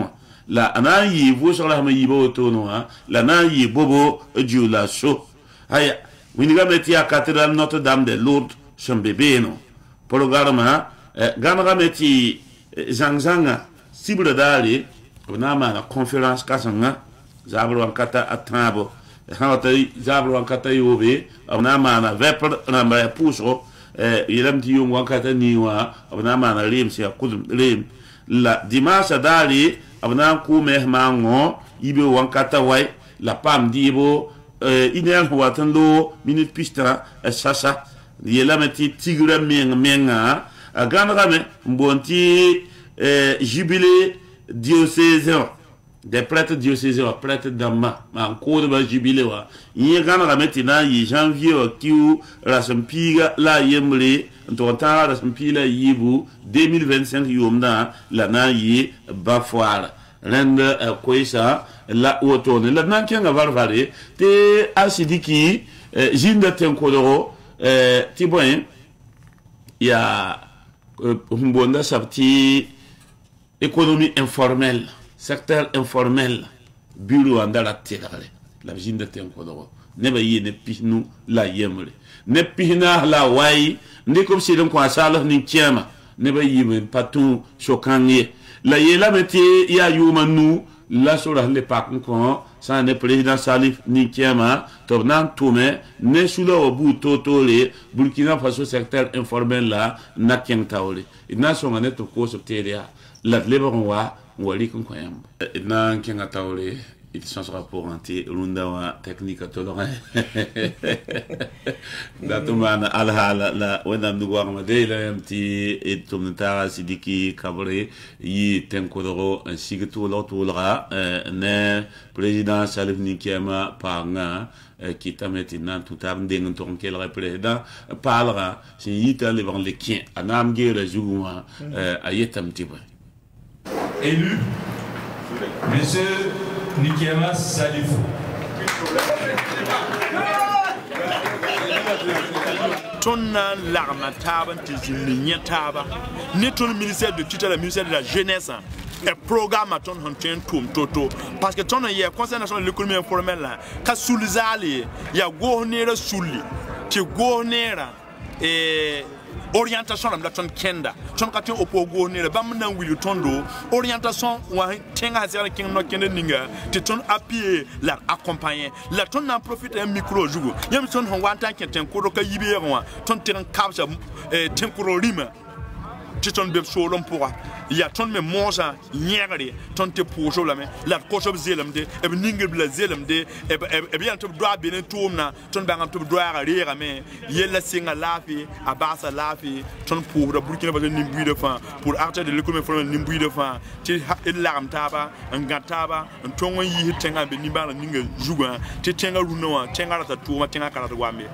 A: la ana yi vo sur la yi bo to no la na yi bobo dieu la so aya winiga meti a cathédrale Notre-Dame de Lourdes son bébé no programme gana meti zangzanga cible dali na ma conférence kasanga zabro ankata atabo hata zabro ankata yobe na ma na vepr na ma puso yelam ti yung ankata niwa na ma na lim sia kudum lim la dimanche dali abna ku mehmango ibe wankata wai la pam dibo iner watan lo minute pista sasa yelam ti tigre menga gana me mbonti jubilé diocésain des prêtres diocésains prêtres d'Amma ma cour de jubilé wa y gana metina y janvier qui la sempiga la yemle tonta la sempila yibu 2025 yomna la na yi bafoire rende koisa la otone la na kenga varvare te asidiki jinda tenkodoro ti boyen ya mbonda sabti économie informelle, secteur informel, bureau en la terre, la visite de Tenkodoro. Ne va y ne pihnou la yemre. Ne pihna la wai, ne comme si l'on croit ça, ni tiema, ne va y pas tout choquant. La yela meti ya yumanu, la sur les pacs, ça ne président Salif ni tiema, tournant tourné, ne sous le bout totole, Burkina Faso secteur informel là, n'a qu'un taole. Il n'a son année au cours de terre. La lebaron wali kon koyam na kenga tawle il changera pour anti rundawa technique to lorin datuma ala la wena nduwa ma de la mti et tumnta sidiki kabre yi tenkodoro sigatu lotulra ne président Salif Nikema panga qui tameti nan tout am de nton quel président parlera si yita le ban le kien anam gere juguma ayetam tiba
F: élu, M. Nikema Salifou.
D: Ton l'arme table, tu taba. Ni ton ministère de tutelle, le ministère de la jeunesse. Et programme à ton hantin toum toto. Parce que ton y a conseil national de l'économie informelle là. Quand sous les alliés, il y a gournera souli. Tu gournera et orientation la ton kenda ton ka ton opogo ne bam nan wili tondo orientation wa tenga hasera king no kenda ninga te ton appuyer la accompagner la ton en profite un micro jugo yam son hon wanta kenten ko do ka yibe wa ton ten kapsa tenkuro rima ti ton be so lom pourra ya ton me monja nyegre ton te pojo la me la ko so zelamde e ninga bla zelamde e bien to doa benen toumna ton bangam to doa rera me yella singa lafi abasa lafi ton pour da Burkina Faso nimbu de fa pour arter de l'économie formelle nimbu de fa ti larm taba ngataba ton yi tenga be nimbala ninga juga ti tenga runoa tenga ta touma tenga kala do wambe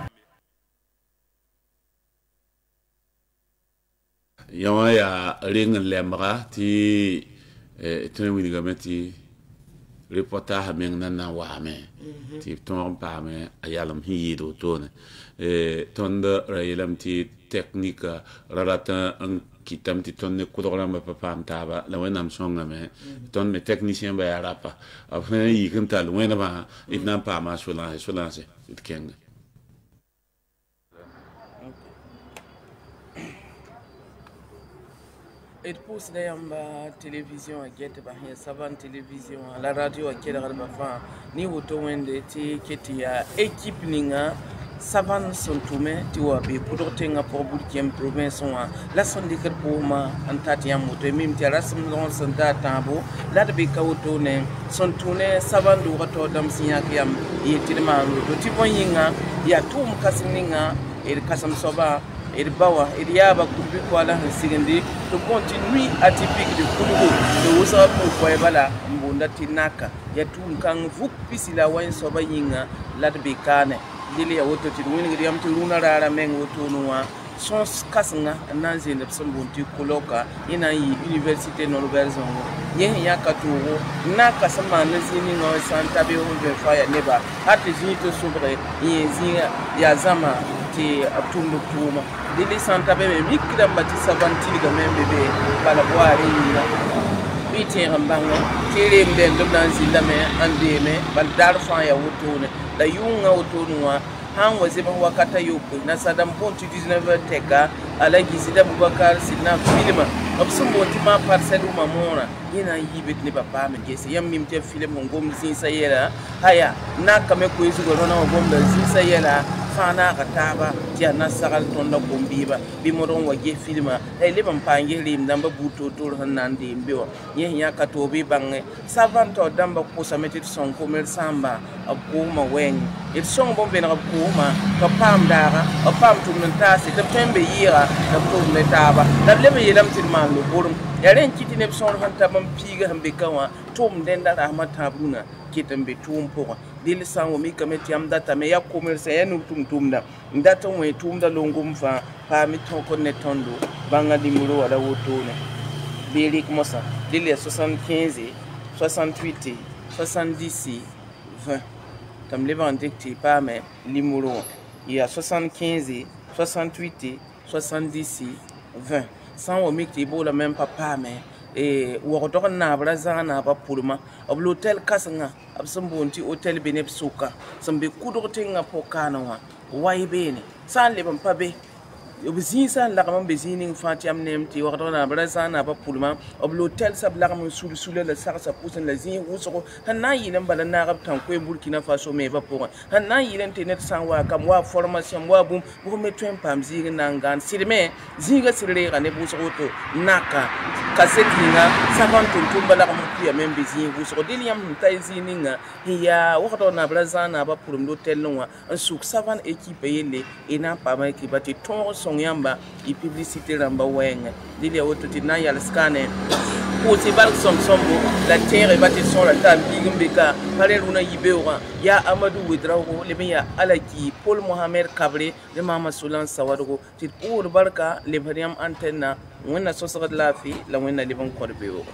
A: yawa ya ring lembra ti ton wini gameti reportage men nana wa me ti ton pa me ayalam hido ton ton de rayelam ti technique rarata un kitam ti ton ne kudora ma papa amtaba la wenam songa me ton me technicien ba yarapa après yi kantal wena ba itna pa ma solange it kenga
E: Et pousse la télévision à Guette, savane télévision, la radio à Guette, ni auto wende ti ketia équipe ninga savane son toumé ti wabi pour tenga pour Burkina province la son de pour ma antati amoto mim ti rasm non son tabo la de ka auto ne son tourné savane do rato dam sinya yam yetirma do ti boyinga ya tum kasninga et kasam soba et bawa et yaba kubi kwala sigindi to continue atypique de Kulugu de wosa pour bala mbunda tinaka ya tum kan vuk pisila wan soba yinga ladbe kane dili ya woto ti wini gidi amti runa rara meng woto nuwa son kasnga nanzi ne psambunti kuloka ina yi université no berzon ye ya katuwo na kasama nazini no santa be on de fire neba hati zinito sobre ye ya zama ti atumbu tuma dili santa be mikira mbati savanti ga membe be bala boare ina wi tẽegem bãnga tɩ reemdẽnd b na n zĩndame n deeme bal daar fãa yaa wotone la yʋngã wotone wã sãn wa zebs wakata yopoe nasadam boon tɩ 19 tɛka ala gisd abubakar sɩd na n filma b sẽn boon tɩ maa parcɛl wʋma moorã yẽ na n yiibe tɩ nebã paam n gese yãmb mim tɩ b film n gomd zĩisã yɛla aya nakame koe zugã rõna wã gomda zĩisã yɛla fãa naaga taaba tɩ yaa nasagl tõnda kom-bɩɩba bɩ modg n wa ges filmã la y leb n paa n ges reem dãmbã buud toor-toor sẽn na n deem be wã yẽ yãka tɩ b y bãnge savãn tao dãmbã kʋsame tɩ d sõng komer sãmba b koosmã wɛɛngẽ d sõng bõn-vẽneg b koosmã tɩ b paam daaga b paam tʋmd n taase tɩ b tõe n be yɩɩga la b tʋʋm ne taaba la b leb n yeelame tɩ d maan lo-borem yaa rẽ n kɩ tɩ neb sõor sẽn tab n piiga sẽn be ka wã tʋʋm dẽnda rasmã tãab rũnã ket n be tʋʋm pʋgẽ dɩl sã n wa mikame tɩ yãmb datame yaa komersã yaa nug tʋm-tʋmda n dat n wẽ tʋʋmda longum fãa paam y tõkd ne tõndo bãnga nimero wala wotone bɩ rɩk mosã dɩl yaa 75 68 70 20 tɩ m lebg n dɩk tɩ y paame nimero wã yaa 75 68 70 20 sã n wa mik tɩ y boolame n pa paame wogdg n naab ra zãg naabã pʋlmã b l'hotel kãsengã b sẽn boond tɩ hotel be neb sʋka sẽn be kʋdg tẽngã pʋg-kaanẽ wã wa y beene sã n leb n pa be b zĩisã n lagm n be zĩig ning fãa tɩ yãmb neem tɩ wagdg naab ra zãag naabã pʋlmã b l'hotel sã b lagm n sul-sula la sagsã pʋsẽ la zĩig wʋsgo sẽn na n yɩl n bala naag b tãn koe burkina faso meebã pʋgẽ sẽn na n yɩl n tɩ ned sã n waa kam waa formation waa bũmb bf me tõe n paam zĩig n na n gãan sɩdme zĩigã sɩd reega neb wʋsg woto naka kaset yĩnga savãn tʋm-tʋmba lagm n pʋyame n be zĩig wʋsgo dɩl yãmb sẽn ta y zĩig ninga n yaa wagdg naab ra zãag naabã pʋlem l'hotel wã n sʋk savãn équipe yelle y na n paama équipa tɩ tõog sõng yãmba y publicité rãmba wɛɛngẽ dɩl yaa woto tɩ d na n yals kaane pʋʋs y balg sõm-sõmbo la tẽege ba tɩ sõora t'a n biig n be ka pa rẽ rũnã yi-beoogã yaa amadou wedraogo leb n yaa alaki paul mohamed kabre de mama solan sawadgo tɩ d pʋʋsd barka lebsd yãmb antɛnna wẽnna sõsgd laafɩ la wẽnna leb n kõd beoogo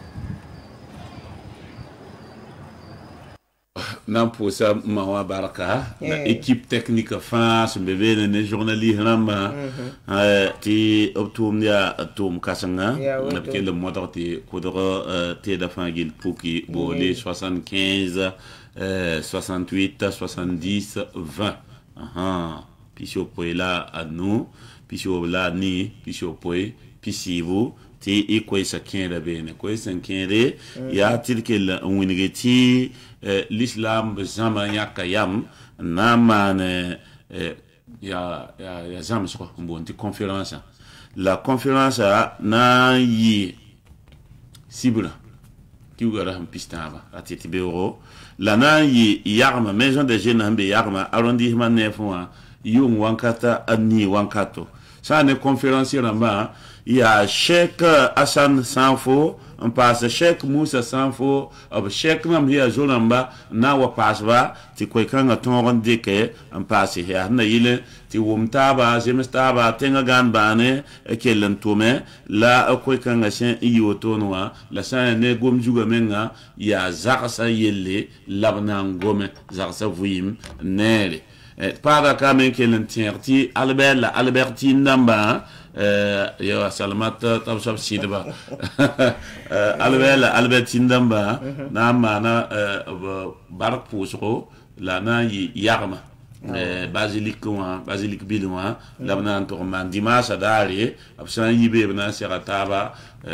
A: nan pʋʋsa ma wã barka la équipe technique fãa sẽn be beene ne journaliste rãmbã tɩ b tʋʋmd yaa tʋʋm kãsengã b kell n modg tɩ kʋdg teeda fãa gill puki boole 75 68 70 20 pisio poe la a nu pisio la ni pisio poe pisibu tɩ y koɛɛsã kẽeda beene koɛɛsã n kẽede yaa tɩ d kell n wĩnge tɩ l'islam b zãma yãka yam n na n maan yaa zãmsgo n boond tɩ conférence la conférence na n yɩ sibrã kiuga ra sẽn pis tãabã a tɩ tɩ beoogo la na n yɩ yagma maison de jeune sẽn be yagma arrondissement nef wã yʋng wãnkata a nii wãnkato sã ne conférencier rãmbã yaa Cheikh Hassan Sanfo n paas Cheikh Moussa Sanfo b Cheikh nam yaa zo-rãmba na n wa paasba tɩ koe-kãngã tõog n dɩke n paas yaa sẽn na yɩl tɩ wʋm taaba zems taaba tẽngã gãan baane kell n tʋme la koe-kãngã sẽn n yɩ wotone wã la sã n ne gom zugã menga yaa zagsã yelle la b na n gome zagsã vɩɩm neere paada ka men kell n tẽeg tɩ albert la albertine dãmbã ya salamat tab sab sidba albert la albertine dãmbã na n maana bark pʋʋsgo la na n yɩ yagma basilique wã basilique bil wã la b na n tʋg n maan dimaasã daare b sã n yɩ be b na n sega taaba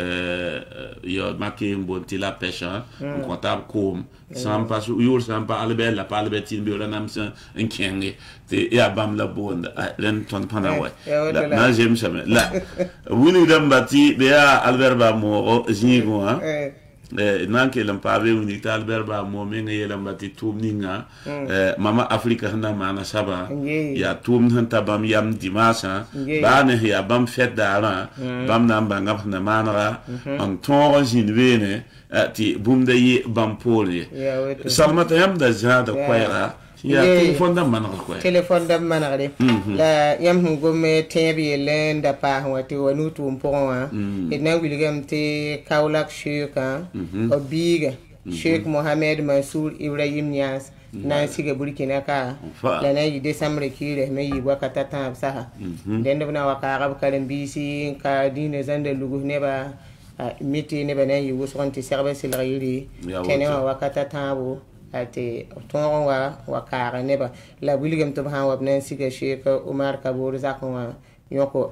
A: make n boond tɩ la pêche n kõ taab koom yʋʋr sã n pa albert la pa albertine beoolã nam sẽn n kẽnge tɩ yaa bãmb la boonda rẽnd tõnd pãna wɛ na n zemsame la wilg dãmba tɩ be yaa albert baa moogo zĩig wã nan kell n paa be wĩnig tɩ albert baa moo mengã yeelãmba tɩ tʋʋm ninga mama afrika sẽn na maana sabã yaa tʋʋmd sẽn ta bãmb yam dimaasã baa ne sẽn yaa bãmb fɛt daarã bãmb na n bãnga b sẽn na maanega n tõog n zĩnd beene tɩ bũmb-da yɩ bãmb poor ye salmata yãmb da zãada koɛɛga yaa telefon dãmb manegd koɛ
B: telefon dãmb manegde la yãmb sẽn gome tẽeb yell n da paas wã tɩ wa nu tʋʋm pʋgẽ wã d na n wilgame tɩ kaolak sheukã b biiga sheik mohamed mansour ibrahim nias na n siga burkina ka la na n yɩ décembre kiire me yɩ wakata tãab sasa dẽnd b na wa kaagb karen-biisi n ka dĩinã zãnda lugs nebã miti ne bana yi wusron ti serbe silriri kene wa wakata tawo ate ton wa kare ne ba la buligam to han wa nan siga sheikh Umar Kabur zakwa yoko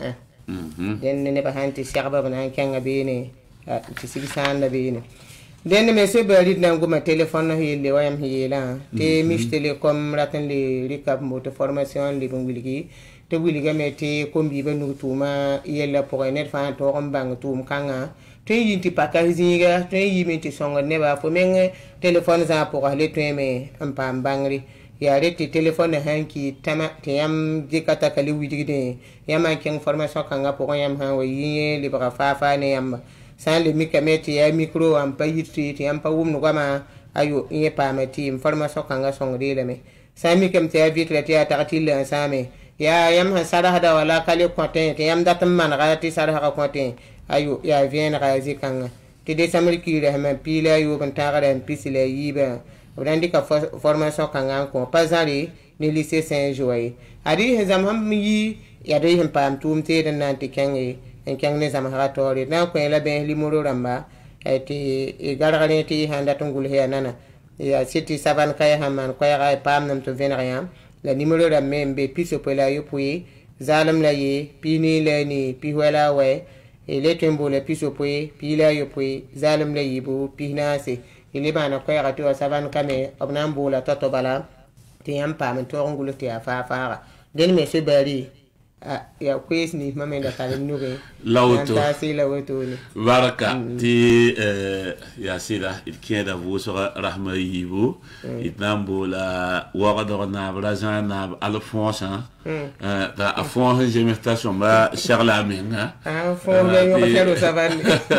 B: den ne ba hanti serbe bana kenga bene ti sigisan la bene den me se bari nan goma telephone hille wayam hila te mish telecom ratan le recap moto formation le bunguligi te buliga mete kombi be nu tuma yella pour net fa to bang tum kanga te yinti pakazinga te yimenti songa ne ba fo men telephone za pour aller to me am bangri ya reti telephone hanki tama te yam jikata kali widigide yama ken formation kanga pour yam ha wayi le bra fa ne yam san le mikameti ya micro am pa yitri ti am pa wum no gama ayo ye pa meti information kanga songre le me san mikamti ya vitre ti atati le same ya yam ha sara hada wala kale konten ti yam datam man ga ti sara ha konten ayo ya vien ga zikanga ti de samri ki le ma pila yo ban ta ga en pisile yiba brandi ka formation kanga ko pazari ni lycée Saint-Joy adi hezam ham yi ya de hem pam tum te den nanti kenge en kangne zamaharatori na ko la ben limuro ramba eti gargane ti handa tungul he nana ya city saban kay haman ko ya pam nam to venariam la numéro da membe piso pela yopui zalam la ye pini la ni pi wala we ele tembo la piso pui pila yopui zalam la yibu pinase ile bana ko ya to saban kame obnambo la toto bala ti am pam to ngulu ti afa fara den me se bari ya kwes ni mamenda kale nuge
A: lauto
B: ni
A: baraka ti ya sida il kieda vous sera rahma yibu itnambo la waqador na brazan na alphonse ta afon gemertation ba charla menga
B: afon yo ko savan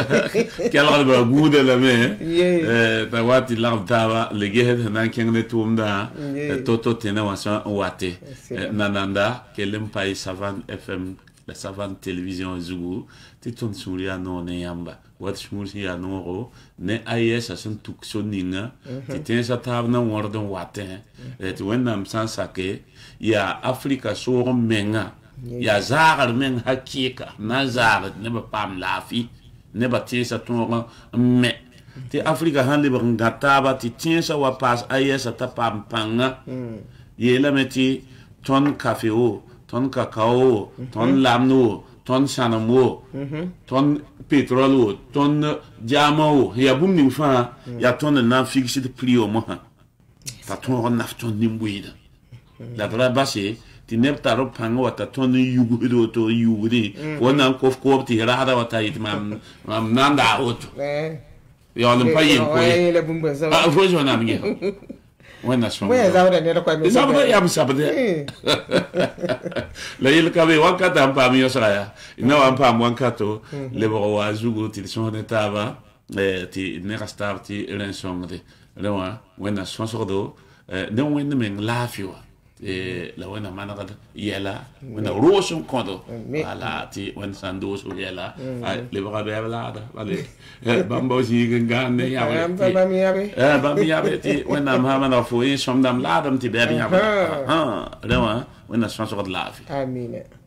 A: kala ba gude la me ta wati lamtaba le gehet na kengne tumda toto tena wasa wate nananda kelem pai savan FM la savane télévision Zougou ti ton suria no ne yamba wat suria no ro ne ayes asan tuk soninga ti ten sa tabna wordon waten ti wennam san sake ya Afrika so menga ya zagar men hakika na zagar ne ba pam lafi ne ba ti sa ton me ti Afrika han libre ngataba ti ten sa wa pas ayes ta pam panga yela meti ton café o ton cacao, ton lamno, ton sanamo, ton pétrole, ton diamant, il y a beaucoup de fois, il y a ton nan fixé de prix au moins. Ta ton nafton nimbuida. La drabase, ti nepta ro pango ta ton yugudo to yugudi. Wona kof kof ti rada wata it mam nanda auto. Ya le payen ko. Ah, faut je na mingi. Wena son.
B: Wena zawda ne ko mi.
A: Zabda ya sabde. La yel kabe wakata ampa mi yosaya. Ina ampa mwankato le bo wa Zougou ti son netaba ti ne rastar ti rensongde. Lewa wena son sordo ne wena men lafio. La wena manaka yela wena roson kondo ala ti wen sandos yela le ba be la vale bambo si ngane ya ba mi yabe ti wena mama na fo yi somdam ladam ti be ya lewa wena son sordo lafi
B: amina